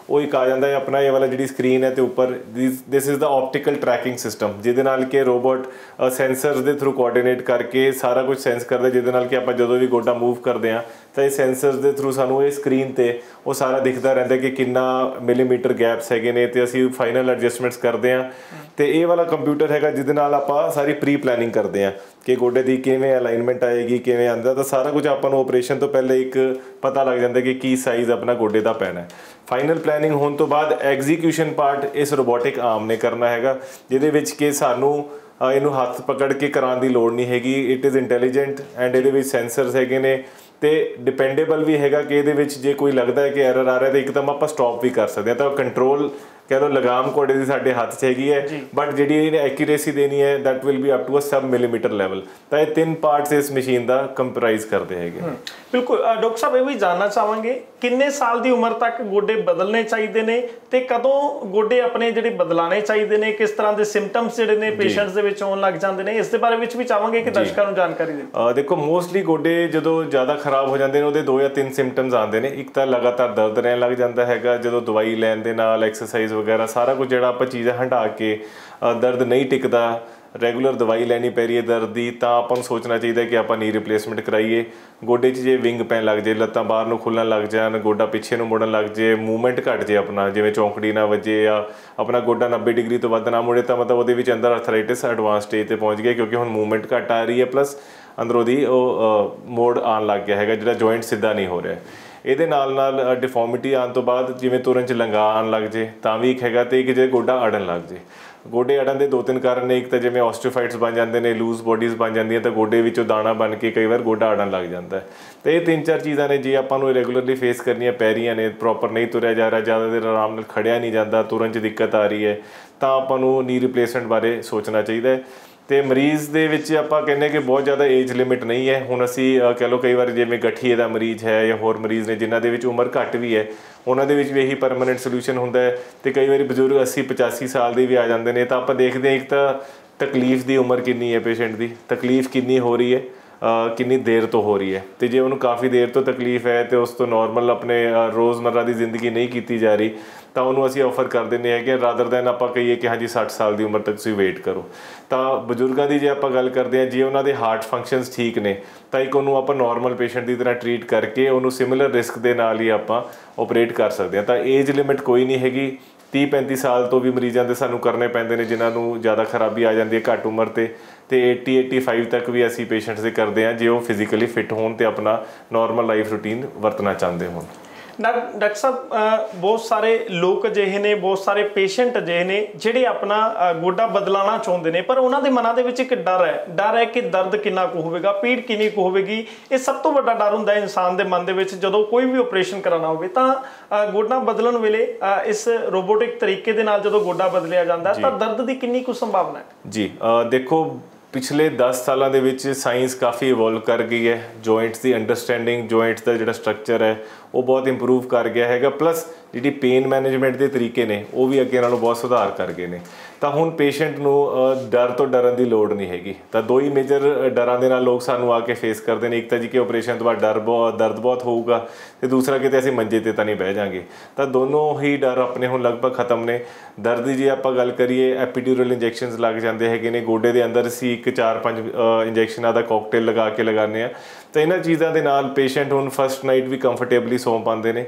ਉਹ ਇੱਕ ਆ ਜਾਂਦਾ ਹੈ ਆਪਣਾ ਇਹ ਵਾਲਾ ਜਿਹੜੀ ਸਕਰੀਨ ਹੈ ਤੇ ਉੱਪਰ this is the optical tracking system, ਜਿਹਦੇ ਨਾਲ ਕਿ ਰੋਬੋਟ ਸੈਂਸਰਸ ਦੇ ਥਰੂ ਕੋਆਰਡੀਨੇਟ ਕਰਕੇ ਸਾਰਾ ਕੁਝ ਸੈਂਸ ਕਰਦਾ, ਜਿਹਦੇ ਨਾਲ ਕਿ ਆਪਾਂ ਜਦੋਂ ਵੀ ਗੋਡਾ ਮੂਵ ਕਰਦੇ ਹਾਂ ਤਾਂ ਇਹ ਸੈਂਸਰਸ ਦੇ ਥਰੂ ਸਾਨੂੰ ਇਹ ਸਕਰੀਨ ਤੇ ਉਹ ਸਾਰਾ ਦਿਖਦਾ ਰਹਿੰਦਾ ਕਿ ਕਿੰਨਾ ਮਿਲੀਮੀਟਰ ਗੈਪਸ ਹੈਗੇ ਨੇ ਤੇ ਅਸੀਂ ਫਾਈਨਲ ਐਡਜਸਟਮੈਂਟਸ ਕਰਦੇ ਹਾਂ। ਤੇ ਇਹ ਵਾਲਾ ਕੰਪਿਊਟਰ ਹੈਗਾ ਜਿਹਦੇ ਨਾਲ ਆਪਾਂ ਸਾਰੀ ਪ੍ਰੀ ਪਲੈਨਿੰਗ ਕਰਦੇ ਹਾਂ ਕਿ ਗੋਡੇ ਦੀ ਕਿਵੇਂ ਅਲਾਈਨਮੈਂਟ ਆਏਗੀ, ਕਿਵੇਂ ਆਉਂਦਾ, ਤਾਂ ਸਾਰਾ ਕੁਝ ਆਪਾਂ ਨੂੰ ਆਪਰੇਸ਼ਨ ਤੋਂ ਪਹਿਲੇ ਇੱਕ ਪਤਾ ਲੱਗ ਜਾਂਦਾ ਕਿ ਕੀ ਸਾਈਜ਼ ਆਪਣਾ ਗੋਡੇ ਦਾ ਪੈਣਾ ਹੈ। ਫਾਈਨਲ ਪਲੈਨਿੰਗ ਹੋਣ ਤੋਂ ਬਾਅਦ ਐਗਜ਼ੀਕਿਊਸ਼ਨ ਪਾਰਟ ਇਸ ਰੋਬੋਟਿਕ ਆਰਮ ਨੇ ਕਰਨਾ ਹੈਗਾ, ਜਿਹਦੇ ਵਿੱਚ ਕਿ ਸਾਨੂੰ ਇਹਨੂੰ ਹੱਥ ਪਕੜ ਕੇ ਕਰਾਉਣ ਦੀ ਲੋੜ ਨਹੀਂ ਹੈਗੀ। ਇਟ ਇਜ਼ ਇੰਟੈਲੀਜੈਂਟ ਐਂਡ ਇਹਦੇ ਵਿੱਚ ਸੈਂਸਰਸ ਹੈਗੇ ਨੇ ਤੇ ਡਿਪੈਂਡੇਬਲ ਵੀ ਹੈਗਾ ਕਿ ਇਹਦੇ ਵਿੱਚ ਜੇ ਕੋਈ ਲੱਗਦਾ ਹੈ ਕਿ ਐਰਰ ਆ ਰਿਹਾ ਤਾਂ ਇੱਕਦਮ ਆਪਾਂ ਸਟਾਪ ਵੀ ਕਰ ਸਕਦੇ ਹਾਂ। ਤਾਂ ਕੰਟਰੋਲ ਕਹਿ ਲਓ ਲਗਾਮ ਘੋੜੇ ਦੀ ਸਾਡੇ ਹੱਥ 'ਚ ਹੈਗੀ ਹੈ, ਬਟ ਜਿਹੜੀ ਇਹਨੇ ਐਕੂਰੇਸੀ ਦੇਣੀ ਹੈ that will be up to a sub millimetre level. ਤਾਂ ਇਹ ਤਿੰਨ ਪਾਰਟਸ ਇਸ ਮਸ਼ੀਨ ਦਾ ਕੰਪਰਾਈਜ਼ ਕਰਦੇ ਹੈਗੇ। ਬਿਲਕੁਲ ਡਾਕਟਰ ਸਾਹਿਬ, ਇਹ ਵੀ ਜਾਣਨਾ ਚਾਹਾਂਗੇ ਕਿੰਨੇ ਸਾਲ ਦੀ ਉਮਰ ਤੱਕ ਗੋਡੇ ਬਦਲਣੇ ਚਾਹੀਦੇ ਨੇ ਤੇ ਕਦੋਂ ਗੋਡੇ ਆਪਣੇ ਜਿਹੜੇ ਬਦਲਾਣੇ ਚਾਹੀਦੇ ਨੇ, ਕਿਸ ਤਰ੍ਹਾਂ ਦੇ ਸਿੰਪਟਮਸ ਜਿਹੜੇ ਨੇ ਪੇਸ਼ੈਂਟਸ ਦੇ ਵਿੱਚ ਆਉਣ ਲੱਗ ਜਾਂਦੇ ਨੇ, ਇਸ ਦੇ ਬਾਰੇ ਵਿੱਚ ਵੀ ਚਾਹਾਂਗੇ ਕਿ ਦਰਸ਼ਕਾਂ ਨੂੰ ਜਾਣਕਾਰੀ ਦੇ। ਦੇਖੋ ਮੋਸਟਲੀ ਗੋਡੇ ਜਦੋਂ ਜ਼ਿਆਦਾ ਖਰਾਬ ਹੋ ਜਾਂਦੇ ਨੇ ਉਹਦੇ ਦੋ ਜਾਂ ਤਿੰਨ ਸਿੰਪਟਮਸ ਆਉਂਦੇ ਨੇ। ਇੱਕ ਤਾਂ ਲਗਾਤਾਰ ਦਰਦ ਰਹਿਣ ਲੱਗ ਜਾਂਦਾ ਹੈਗਾ ਜਦੋਂ ਦਵਾਈ ਲੈਣ ਦੇ ਨਾਲ, ਐਕਸਰਸਾਈਜ਼ ਵਗੈਰਾ ਸਾਰਾ ਕੁਝ ਜਿਹੜਾ ਆਪਾਂ ਚੀਜ਼ਾਂ ਹਟਾ ਕੇ ਦਰਦ ਨਹੀਂ ਟਿਕਦਾ, ਰੈਗੂਲਰ ਦਵਾਈ ਲੈਣੀ ਪੈ ਰਹੀ ਹੈ ਦਰਦ ਦੀ, ਤਾਂ ਆਪਾਂ ਨੂੰ ਸੋਚਣਾ ਚਾਹੀਦਾ ਕਿ ਆਪਾਂ ਨੀ ਰਿਪਲੇਸਮੈਂਟ ਕਰਾਈਏ। ਗੋਡੇ 'ਚ ਜੇ ਵਿੰਗ ਪੈਣ ਲੱਗ ਜੇ, ਲੱਤਾਂ ਬਾਹਰ ਨੂੰ ਖੁੱਲਣ ਲੱਗ ਜਾਣ, ਗੋਡਾ ਪਿੱਛੇ ਨੂੰ ਮੁੜਨ ਲੱਗ ਜੇ, ਮੂਵਮੈਂਟ ਘੱਟ ਜੇ ਆਪਣਾ, ਜਿਵੇਂ ਚੌਂਕੜੀ ਨਾ ਵੱਜੇ ਜਾਂ ਆਪਣਾ ਗੋਡਾ ਨੱਬੇ ਡਿਗਰੀ ਤੋਂ ਵੱਧ ਨਾ ਮੁੜੇ, ਤਾਂ ਮਤਲਬ ਉਹਦੇ ਵਿੱਚ ਅੰਦਰ ਆਰਥਰਾਈਟਿਸ ਐਡਵਾਂਸ ਸਟੇਜ 'ਤੇ ਪਹੁੰਚ ਗਿਆ, ਕਿਉਂਕਿ ਹੁਣ ਮੂਵਮੈਂਟ ਘੱਟ ਆ ਰਹੀ ਹੈ ਪਲੱਸ ਅੰਦਰੋਂ ਦੀ ਉਹ ਮੋੜ ਆਉਣ ਲੱਗ ਗਿਆ ਹੈਗਾ, ਜਿਹੜਾ ਜੁਆਇੰਟ ਸਿੱਧਾ ਨਹੀਂ ਹੋ ਰਿਹਾ। ਇਹਦੇ ਨਾਲ ਨਾਲ ਡਿਫੋਰਮਿਟੀ ਆਉਣ ਤੋਂ ਬਾਅਦ ਜਿਵੇਂ ਤੁਰਨ 'ਚ ਲੰਗਾ ਆਉਣ ਲੱਗ ਜੇ ਤਾਂ ਵੀ ਇੱਕ ਹੈਗਾ, ਅਤੇ ਇੱਕ ਜੇ ਗੋਡਾ ਅੜਨ ਲੱਗ ਜੇ। ਗੋਡੇ ਅੜਨ ਦੇ ਦੋ ਤਿੰਨ ਕਾਰਨ ਨੇ। ਇੱਕ ਤਾਂ ਜਿਵੇਂ ਆਸਟੀਓਫਾਈਟਸ ਬਣ ਜਾਂਦੇ ਨੇ, ਲੂਜ਼ ਬੋਡੀਜ਼ ਬਣ ਜਾਂਦੀਆਂ, ਤਾਂ ਗੋਡੇ ਵਿੱਚੋਂ ਦਾਣਾ ਬਣ ਕੇ ਕਈ ਵਾਰ ਗੋਡਾ ਅੜਨ ਲੱਗ ਜਾਂਦਾ ਹੈ। ਤਾਂ ਇਹ ਤਿੰਨ ਚਾਰ ਚੀਜ਼ਾਂ ਨੇ ਜੇ ਆਪਾਂ ਨੂੰ ਰੈਗੂਲਰਲੀ ਫੇਸ ਕਰਨੀਆਂ ਪੈ ਰਹੀਆਂ ਨੇ, ਪ੍ਰੋਪਰ ਨਹੀਂ ਤੁਰਿਆ ਜਾ ਰਿਹਾ, ਜ਼ਿਆਦਾ ਦੇਰ ਆਰਾਮ ਨਾਲ ਖੜਿਆ ਨਹੀਂ ਜਾਂਦਾ, ਤੁਰਨ 'ਚ ਦਿੱਕਤ ਆ ਰਹੀ ਹੈ, ਤਾਂ ਆਪਾਂ ਨੂੰ ਨੀ ਰਿਪਲੇਸਮੈਂਟ ਬਾਰੇ ਸੋਚਣਾ ਚਾਹੀਦਾ ਹੈ। ਅਤੇ ਮਰੀਜ਼ ਦੇ ਵਿੱਚ ਆਪਾਂ ਕਹਿੰਦੇ ਕਿ ਬਹੁਤ ਜ਼ਿਆਦਾ ਏਜ ਲਿਮਿਟ ਨਹੀਂ ਹੈ। ਹੁਣ ਅਸੀਂ ਕਹਿ ਲਓ ਕਈ ਵਾਰ ਜਿਵੇਂ ਗਠੀਏ ਦਾ ਮਰੀਜ਼ ਹੈ ਜਾਂ ਹੋਰ ਮਰੀਜ਼ ਨੇ ਜਿਨ੍ਹਾਂ ਦੇ ਵਿੱਚ ਉਮਰ ਘੱਟ ਵੀ ਹੈ, ਉਹਨਾਂ ਦੇ ਵਿੱਚ ਵੀ ਇਹੀ ਪਰਮਾਨੈਂਟ ਸੋਲਿਊਸ਼ਨ ਹੁੰਦਾ ਹੈ। ਅਤੇ ਕਈ ਵਾਰੀ ਬਜ਼ੁਰਗ ਅੱਸੀ ਪਚਾਸੀ ਸਾਲ ਦੇ ਵੀ ਆ ਜਾਂਦੇ ਨੇ, ਤਾਂ ਆਪਾਂ ਦੇਖਦੇ ਹਾਂ ਇੱਕ ਤਾਂ ਤਕਲੀਫ ਦੀ ਉਮਰ ਕਿੰਨੀ ਹੈ ਪੇਸ਼ੈਂਟ ਦੀ, ਤਕਲੀਫ ਕਿੰਨੀ ਹੋ ਰਹੀ ਹੈ, ਕਿੰਨੀ ਦੇਰ ਤੋਂ ਹੋ ਰਹੀ ਹੈ। ਅਤੇ ਜੇ ਉਹਨੂੰ ਕਾਫੀ ਦੇਰ ਤੋਂ ਤਕਲੀਫ ਹੈ ਅਤੇ ਉਸ ਤੋਂ ਨੋਰਮਲ ਆਪਣੇ ਰੋਜ਼ਮर्रा ਦੀ ਜ਼ਿੰਦਗੀ ਨਹੀਂ ਕੀਤੀ ਜਾ ਰਹੀ, ਤਾਂ ਉਹਨੂੰ ਅਸੀਂ ਆਫਰ ਕਰ ਦਿੰਦੇ ਹਾਂ ਕਿ ਰਾਦਰ ਦੈਨ ਆਪਾਂ ਕਹੀਏ ਕਿ ਹਾਂਜੀ ਸੱਠ ਸਾਲ ਦੀ ਉਮਰ ਤੱਕ ਤੁਸੀਂ ਵੇਟ ਕਰੋ। ਤਾਂ ਬਜ਼ੁਰਗਾਂ ਦੀ ਜੇ ਆਪਾਂ ਗੱਲ ਕਰਦੇ ਹਾਂ, ਜੇ ਉਹਨਾਂ ਦੇ ਹਾਰਟ ਫੰਕਸ਼ਨਸ ਠੀਕ ਨੇ, ਤਾਂ ਇੱਕ ਉਹਨੂੰ ਆਪਾਂ ਨੋਰਮਲ ਪੇਸ਼ੈਂਟ ਦੀ ਤਰ੍ਹਾਂ ਟਰੀਟ ਕਰਕੇ ਉਹਨੂੰ ਸਿਮਿਲਰ ਰਿਸਕ ਦੇ ਨਾਲ ਹੀ ਆਪਾਂ ਓਪਰੇਟ ਕਰ ਸਕਦੇ ਹਾਂ। ਤਾਂ ਏਜ ਲਿਮਿਟ ਕੋਈ ਨਹੀਂ ਹੈਗੀ। ਤੀਹ ਪੈਂਤੀ ਸਾਲ ਤੋਂ ਵੀ ਮਰੀਜ਼ਾਂ ਦੇ ਸਾਨੂੰ ਕਰਨੇ ਪੈਂਦੇ ਨੇ ਜਿਨ੍ਹਾਂ ਨੂੰ ਜ਼ਿਆਦਾ ਖਰਾਬੀ ਆ ਜਾਂਦੀ ਹੈ ਘੱਟ ਉਮਰ 'ਤੇ, ਅਤੇ ਏਟੀ ਏਟੀ ਫਾਈਵ ਤੱਕ ਵੀ ਅਸੀਂ ਪੇਸ਼ੈਂਟਸ ਦੇ ਕਰਦੇ ਹਾਂ ਜੇ ਉਹ ਫਿਜ਼ੀਕਲੀ ਫਿੱਟ ਹੋਣ ਅਤੇ ਆਪਣਾ ਨੋਰਮਲ ਲਾਈਫ ਰੂਟੀਨ ਵਰਤਣਾ ਚਾਹੁੰਦੇ ਹੋਣ। ਡਾਕਟਰ ਸਾਹਿਬ, ਬਹੁਤ ਸਾਰੇ ਲੋਕ ਅਜਿਹੇ ਨੇ, ਬਹੁਤ ਸਾਰੇ ਪੇਸ਼ੈਂਟ ਅਜਿਹੇ ਨੇ ਜਿਹੜੇ ਆਪਣਾ ਗੋਡਾ ਬਦਲਾਉਣਾ ਚਾਹੁੰਦੇ ਨੇ, ਪਰ ਉਹਨਾਂ ਦੇ ਮਨਾਂ ਦੇ ਵਿੱਚ ਇੱਕ ਡਰ ਹੈ ਡਰ ਹੈ ਕਿ ਦਰਦ ਕਿੰਨਾ ਕੁ ਹੋਵੇਗਾ, ਪੀੜ ਕਿੰਨੀ ਕੁ ਹੋਵੇਗੀ। ਇਹ ਸਭ ਤੋਂ ਵੱਡਾ ਡਰ ਹੁੰਦਾ ਹੈ ਇਨਸਾਨ ਦੇ ਮਨ ਦੇ ਵਿੱਚ ਜਦੋਂ ਕੋਈ ਵੀ ਆਪਰੇਸ਼ਨ ਕਰਾਉਣਾ ਹੋਵੇ। ਤਾਂ ਗੋਡਾ ਬਦਲਣ ਵੇਲੇ ਇਸ ਰੋਬੋਟਿਕ ਤਰੀਕੇ ਦੇ ਨਾਲ ਜਦੋਂ ਗੋਡਾ ਬਦਲਿਆ ਜਾਂਦਾ ਤਾਂ ਦਰਦ ਦੀ ਕਿੰਨੀ ਕੁ ਸੰਭਾਵਨਾ ਹੈ? ਜੀ ਦੇਖੋ, ਪਿਛਲੇ ਦਸ ਸਾਲਾਂ ਦੇ ਵਿੱਚ ਸਾਇੰਸ ਕਾਫੀ ਇਵੋਲਵ ਕਰ ਗਈ ਹੈ। ਜੁਆਇੰਟਸ ਦੀ ਅੰਡਰਸਟੈਂਡਿੰਗ, ਜੁਆਇੰਟਸ ਦਾ ਜਿਹੜਾ ਸਟਰਕਚਰ ਹੈ ਉਹ ਬਹੁਤ ਇੰਪਰੂਵ ਕਰ ਗਿਆ ਹੈਗਾ, ਪਲੱਸ ਜਿਹੜੀ ਪੇਨ ਮੈਨੇਜਮੈਂਟ ਦੇ ਤਰੀਕੇ ਨੇ ਉਹ ਵੀ ਅੱਗੇ ਨਾਲੋਂ ਬਹੁਤ ਸੁਧਾਰ ਕਰ ਗਏ ਨੇ। ਤਾਂ ਹੁਣ ਪੇਸ਼ੈਂਟ ਨੂੰ ਡਰ ਤੋਂ ਡਰਨ ਦੀ ਲੋੜ ਨਹੀਂ ਹੈਗੀ। ਤਾਂ ਦੋ ਹੀ ਮੇਜਰ ਡਰਾਂ ਦੇ ਨਾਲ ਲੋਕ ਸਾਨੂੰ ਆ ਕੇ ਫੇਸ ਕਰਦੇ ਨੇ। ਇੱਕ ਤਾਂ ਜੀ ਕਿ ਆਪਰੇਸ਼ਨ ਤੋਂ ਬਾਅਦ ਡਰ ਬਹੁਤ ਦਰਦ ਬਹੁਤ ਹੋਊਗਾ, ਅਤੇ ਦੂਸਰਾ ਕਿਤੇ ਅਸੀਂ ਮੰਜੇ 'ਤੇ ਤਾਂ ਨਹੀਂ ਬਹਿ ਜਾਵਾਂਗੇ। ਤਾਂ ਦੋਨੋਂ ਹੀ ਡਰ ਆਪਣੇ ਹੁਣ ਲਗਭਗ ਖਤਮ ਨੇ। ਦਰਦ ਦੀ ਜੇ ਆਪਾਂ ਗੱਲ ਕਰੀਏ, ਐਪੀਡਿਊਰਲ ਇੰਜੈਕਸ਼ਨਸ ਲੱਗ ਜਾਂਦੇ ਹੈਗੇ ਨੇ ਗੋਡੇ ਦੇ ਅੰਦਰ। ਅਸੀਂ ਇੱਕ ਚਾਰ ਪੰਜ ਇੰਜੈਕਸ਼ਨਾਂ ਦਾ ਕੋਕਟੇਲ ਲਗਾ ਕੇ ਲਗਾਉਂਦੇ ਹਾਂ। ਤਾਂ ਇਹਨਾਂ ਚੀਜ਼ਾਂ ਦੇ ਨਾਲ ਪੇਸ਼ੈਂਟ ਹੁਣ ਫਸਟ ਨਾਈਟ ਵੀ ਕੰਫਰਟੇਬਲੀ ਸੌਂ ਪਾਉਂਦੇ ਨੇ।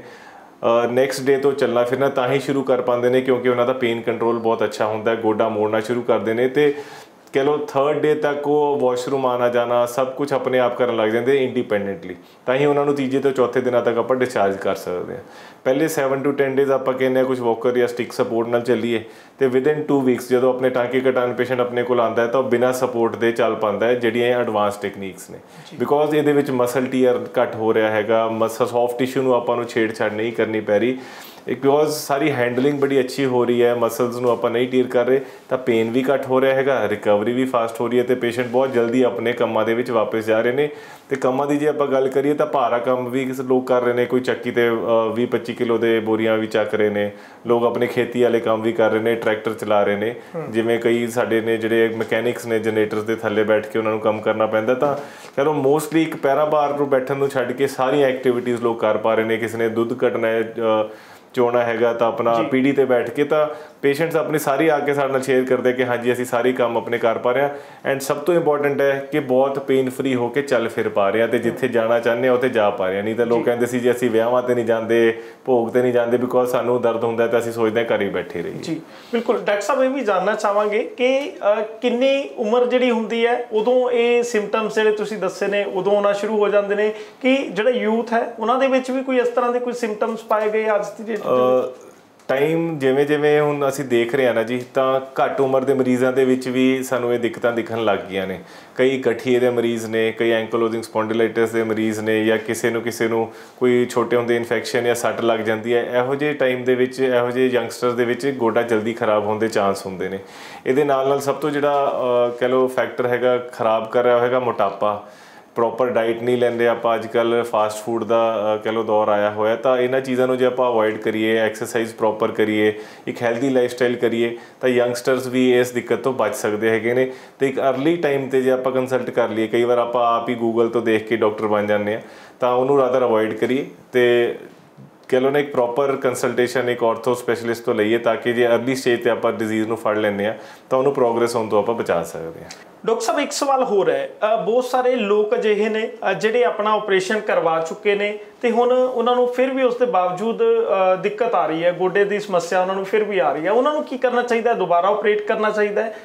ਨੈਕਸਟ ਡੇ ਤੋਂ ਚੱਲਣਾ ਫਿਰਨਾ ਤਾਂ ਹੀ ਸ਼ੁਰੂ ਕਰ ਪਾਉਂਦੇ ਨੇ ਕਿਉਂਕਿ ਉਹਨਾਂ ਦਾ ਪੇਨ ਕੰਟਰੋਲ ਬਹੁਤ ਅੱਛਾ ਹੁੰਦਾ। ਗੋਡਾ ਮੋੜਨਾ ਸ਼ੁਰੂ ਕਰਦੇ ਨੇ ਅਤੇ ਕਹਿ ਲਓ ਥਰਡ ਡੇ ਤੱਕ ਉਹ ਵਾਸ਼ਰੂਮ ਆਉਣਾ ਜਾਣਾ ਸਭ ਕੁਝ ਆਪਣੇ ਆਪ ਕਰਨ ਲੱਗ ਜਾਂਦੇ ਇੰਡੀਪੈਂਡੈਂਟਲੀ। ਤਾਂ ਹੀ ਉਹਨਾਂ ਨੂੰ ਤੀਜੇ ਤੋਂ ਚੌਥੇ ਦਿਨਾਂ ਤੱਕ ਆਪਾਂ ਡਿਸਚਾਰਜ ਕਰ ਸਕਦੇ ਹਾਂ। ਪਹਿਲੇ ਸੈਵਨ ਟੂ ਟੈਨ ਡੇਜ਼ ਆਪਾਂ ਕਹਿੰਦੇ ਹਾਂ ਕੁਝ ਵੋਕਰ ਜਾਂ ਸਟਿਕ ਸਪੋਰਟ ਨਾਲ ਚੱਲੀਏ, ਅਤੇ ਵਿਦਿਨ ਟੂ ਵੀਕਸ ਜਦੋਂ ਆਪਣੇ ਟਾਂਕੇ ਕਟਾਉਣ ਪੇਸ਼ੈਂਟ ਆਪਣੇ ਕੋਲ ਆਉਂਦਾ ਹੈ ਤਾਂ ਉਹ ਬਿਨਾਂ ਸਪੋਰਟ ਦੇ ਚੱਲ ਪਾਉਂਦਾ ਹੈ, ਜਿਹੜੀਆਂ ਇਹ ਐਡਵਾਂਸ ਟੈਕਨੀਕਸ ਨੇ। ਬਿਕੋਜ਼ ਇਹਦੇ ਵਿੱਚ ਮਸਲ ਟੀਅਰ ਘੱਟ ਹੋ ਰਿਹਾ ਹੈਗਾ, ਮਸਲ ਸੌਫਟ ਟਿਸ਼ੂ ਨੂੰ ਆਪਾਂ ਨੂੰ ਛੇੜਛਾੜ ਨਹੀਂ ਕਰਨੀ ਪੈ ਰਹੀ। ਬਿਕੋਜ਼ ਸਾਰੀ ਹੈਂਡਲਿੰਗ ਬੜੀ ਅੱਛੀ ਹੋ ਰਹੀ ਹੈ, ਮਸਲਸ ਨੂੰ ਆਪਾਂ ਨਹੀਂ ਟੀਅਰ ਕਰ ਰਹੇ, ਤਾਂ ਪੇਨ ਵੀ ਘੱਟ ਹੋ ਰਿਹਾ ਹੈਗਾ, ਰਿਕਵਰੀ ਵੀ ਫਾਸਟ ਹੋ ਰਹੀ ਹੈ, ਅਤੇ ਪੇਸ਼ੈਂਟ ਬਹੁਤ ਜਲਦੀ ਆਪਣੇ ਕੰਮਾਂ ਦੇ ਵਿੱਚ ਵਾਪਸ ਜਾ ਰਹੇ ਨੇ। ਅਤੇ ਕੰਮਾਂ ਦੀ ਜੇ ਆਪਾਂ ਗੱਲ ਕਰੀਏ ਤਾਂ ਭਾਰਾ ਕੰਮ ਵੀ ਕਿਸੇ ਲੋਕ ਕਰ ਰਹੇ ਨੇ। ਕੋਈ ਚੱਕੀ 'ਤੇ ਵੀਹ ਪੱਚੀ ਕਿਲੋ ਦੇ ਬੋਰੀਆਂ ਵੀ ਚੱਕ ਰਹੇ ਨੇ ਲੋਕ, ਆਪਣੇ ਖੇਤੀ ਵਾਲੇ ਕੰਮ ਵੀ ਕਰ ਰਹੇ ਨੇ, ਟਰੈਕਟਰ ਚਲਾ ਰਹੇ ਨੇ। ਜਿਵੇਂ ਕਈ ਸਾਡੇ ਨੇ ਜਿਹੜੇ ਮਕੈਨਿਕਸ ਨੇ, ਜਨਰੇਟਰਸ ਦੇ ਥੱਲੇ ਬੈਠ ਕੇ ਉਹਨਾਂ ਨੂੰ ਕੰਮ ਕਰਨਾ ਪੈਂਦਾ। ਤਾਂ ਕਹਿ ਲਓ ਮੋਸਟਲੀ ਇੱਕ ਪੈਰਾਂ ਭਾਰ ਨੂੰ ਬੈਠਣ ਨੂੰ ਛੱਡ ਕੇ ਸਾਰੀਆਂ ਐਕਟੀਵਿਟੀਜ਼ ਲੋਕ ਕਰ ਪਾ ਰਹੇ ਨੇ। ਕਿਸੇ ਨੇ ਦੁੱਧ ਕੱਢਣਾ ਹੈ, ਚੋਣਾ ਹੈਗਾ ਤਾਂ ਆਪਣਾ ਪੀੜੀ ਤੇ ਬੈਠ ਕੇ ਤਾਂ ਪੇਸ਼ੈਂਟਸ ਆਪਣੀ ਸਾਰੀ ਆ ਕੇ ਸਾਡੇ ਨਾਲ ਸ਼ੇਅਰ ਕਰਦੇ ਕਿ ਹਾਂਜੀ ਅਸੀਂ ਸਾਰੇ ਕੰਮ ਆਪਣੇ ਕਰ ਪਾ ਰਹੇ ਹਾਂ ਐਂਡ ਸਭ ਤੋਂ ਇੰਪੋਰਟੈਂਟ ਹੈ ਕਿ ਬਹੁਤ ਪੇਨ ਫਰੀ ਹੋ ਕੇ ਚੱਲ ਫਿਰ ਪਾ ਰਹੇ ਹਾਂ ਤੇ ਜਿੱਥੇ ਜਾਣਾ ਚਾਹੁੰਦੇ ਆ ਉੱਥੇ ਜਾ ਪਾ ਰਹੇ ਹਾਂ। ਨਹੀਂ ਤਾਂ ਲੋਕ ਕਹਿੰਦੇ ਸੀ ਜੀ ਅਸੀਂ ਵਿਆਹਾਂ ਤੇ ਨਹੀਂ ਜਾਂਦੇ, ਭੋਗ ਤੇ ਨਹੀਂ ਜਾਂਦੇ, ਬਿਕੋਜ਼ ਸਾਨੂੰ ਦਰਦ ਹੁੰਦਾ ਤਾਂ ਅਸੀਂ ਸੋਚਦੇ ਹਾਂ ਘਰ ਹੀ ਬੈਠੇ ਰਹੀਏ। ਜੀ ਬਿਲਕੁਲ। ਡਾਕਟਰ ਸਾਹਿਬ ਇਹ ਵੀ ਜਾਣਨਾ ਚਾਹਾਂਗੇ ਕਿ ਕਿੰਨੀ ਉਮਰ ਜਿਹੜੀ ਹੁੰਦੀ ਹੈ ਉਦੋਂ ਇਹ ਸਿੰਪਟਮਸ ਜਿਹੜੇ ਤੁਸੀਂ ਦੱਸੇ ਨੇ ਉਦੋਂ ਆਉਣਾ ਸ਼ੁਰੂ ਹੋ ਜਾਂਦੇ ਨੇ, ਕਿ ਜਿਹੜਾ ਯੂਥ ਹੈ ਉਹਨਾਂ ਦੇ ਵਿੱਚ ਵੀ ਕੋਈ ਇਸ ਤਰ੍ਹਾਂ ਦੇ ਕੋਈ ਸਿੰਪਟਮਸ ਪਾਏ ਗਏ ਅੱਜ ਦੀ ਡੇਟ ਤੇ? ਟਾਈਮ ਜਿਵੇਂ ਜਿਵੇਂ ਹੁਣ ਅਸੀਂ ਦੇਖ ਰਹੇ ਹਾਂ ਨਾ ਜੀ, ਤਾਂ ਘੱਟ ਉਮਰ ਦੇ ਮਰੀਜ਼ਾਂ ਦੇ ਵਿੱਚ ਵੀ ਸਾਨੂੰ ਇਹ ਦਿੱਕਤਾਂ ਦਿਖਣ ਲੱਗ ਗਈਆਂ ਨੇ। ਕਈ ਗਠੀਏ ਦੇ ਮਰੀਜ਼ ਨੇ, ਕਈ ਐਂਕਲੋਜ਼ਿੰਗ ਸਪੌਂਡਿਲਾਈਟਿਸ ਦੇ ਮਰੀਜ਼ ਨੇ, ਜਾਂ ਕਿਸੇ ਨੂੰ ਕਿਸੇ ਨੂੰ ਕੋਈ ਛੋਟੇ ਹੁੰਦੇ ਇਨਫੈਕਸ਼ਨ ਜਾਂ ਸੱਟ ਲੱਗ ਜਾਂਦੀ ਹੈ। ਇਹੋ ਜਿਹੇ ਟਾਈਮ ਦੇ ਵਿੱਚ, ਇਹੋ ਜਿਹੇ ਯੰਗਸਟਰ ਦੇ ਵਿੱਚ ਗੋਡਾ ਜਲਦੀ ਖਰਾਬ ਹੋਣ ਦੇ ਚਾਂਸ ਹੁੰਦੇ ਨੇ। ਇਹਦੇ ਨਾਲ ਨਾਲ ਸਭ ਤੋਂ ਜਿਹੜਾ ਕਹਿ ਲਓ ਫੈਕਟਰ ਹੈਗਾ ਖਰਾਬ ਕਰ ਰਿਹਾ ਹੋਏਗਾ ਮੋਟਾਪਾ। ਪ੍ਰੋਪਰ ਡਾਈਟ ਨਹੀਂ ਲੈਂਦੇ ਆਪਾਂ, ਅੱਜ ਕੱਲ੍ਹ ਫਾਸਟ ਫੂਡ ਦਾ ਕਹਿ ਲਓ ਦੌਰ ਆਇਆ ਹੋਇਆ, ਤਾਂ ਇਹਨਾਂ ਚੀਜ਼ਾਂ ਨੂੰ ਜੇ ਆਪਾਂ ਅਵੋਇਡ ਕਰੀਏ, ਐਕਸਰਸਾਈਜ਼ ਪ੍ਰੋਪਰ ਕਰੀਏ, ਇੱਕ ਹੈਲਦੀ ਲਾਈਫ ਸਟਾਈਲ ਕਰੀਏ, ਤਾਂ ਯੰਗਸਟਰਸ ਵੀ ਇਸ ਦਿੱਕਤ ਤੋਂ ਬਚ ਸਕਦੇ ਹੈਗੇ ਨੇ। ਅਤੇ ਇੱਕ ਅਰਲੀ ਟਾਈਮ 'ਤੇ ਜੇ ਆਪਾਂ ਕੰਸਲਟ ਕਰ ਲਈਏ, ਕਈ ਵਾਰ ਆਪਾਂ ਆਪ ਹੀ ਗੂਗਲ ਤੋਂ ਦੇਖ ਕੇ ਡਾਕਟਰ ਬਣ ਜਾਂਦੇ ਹਾਂ, ਤਾਂ ਉਹਨੂੰ ਰਾਦਰ ਅਵੋਇਡ ਕਰੀਏ ਅਤੇ ਕਹਿ ਲਓ ਨਾ ਇੱਕ ਪ੍ਰੋਪਰ ਕੰਸਲਟੇਸ਼ਨ ਇੱਕ ਔਰਥੋ ਸਪੈਸ਼ਲਿਸਟ ਤੋਂ ਲਈਏ, ਤਾਂ ਕਿ ਜੇ ਅਰਲੀ ਸਟੇਜ 'ਤੇ ਆਪਾਂ ਡਿਜ਼ੀਜ਼ ਨੂੰ ਫੜ ਲੈਂਦੇ ਹਾਂ ਤਾਂ ਉਹਨੂੰ ਪ੍ਰੋਗਰੈਸ ਹੋਣ ਤੋਂ ਆਪਾਂ ਬਚਾ ਸਕਦੇ ਹਾਂ। ਡਾਕਟਰ ਸਾਹਿਬ ਇੱਕ ਸਵਾਲ ਹੋਰ ਹੈ, ਬਹੁਤ ਸਾਰੇ ਲੋਕ ਅਜਿਹੇ ਨੇ ਜਿਹੜੇ ਆਪਣਾ ਆਪਰੇਸ਼ਨ ਕਰਵਾ ਚੁੱਕੇ ਨੇ ਤੇ ਹੁਣ ਉਹਨਾਂ ਨੂੰ ਫਿਰ ਵੀ ਉਸ ਦੇ ਬਾਵਜੂਦ ਦਿੱਕਤ ਆ ਰਹੀ ਹੈ, ਗੋਡੇ ਦੀ ਸਮੱਸਿਆ ਉਹਨਾਂ ਨੂੰ ਫਿਰ ਵੀ ਆ ਰਹੀ ਹੈ, ਉਹਨਾਂ ਨੂੰ ਕੀ ਕਰਨਾ ਚਾਹੀਦਾ? ਦੁਬਾਰਾ ਆਪਰੇਟ ਕਰਨਾ ਚਾਹੀਦਾ ਹੈ?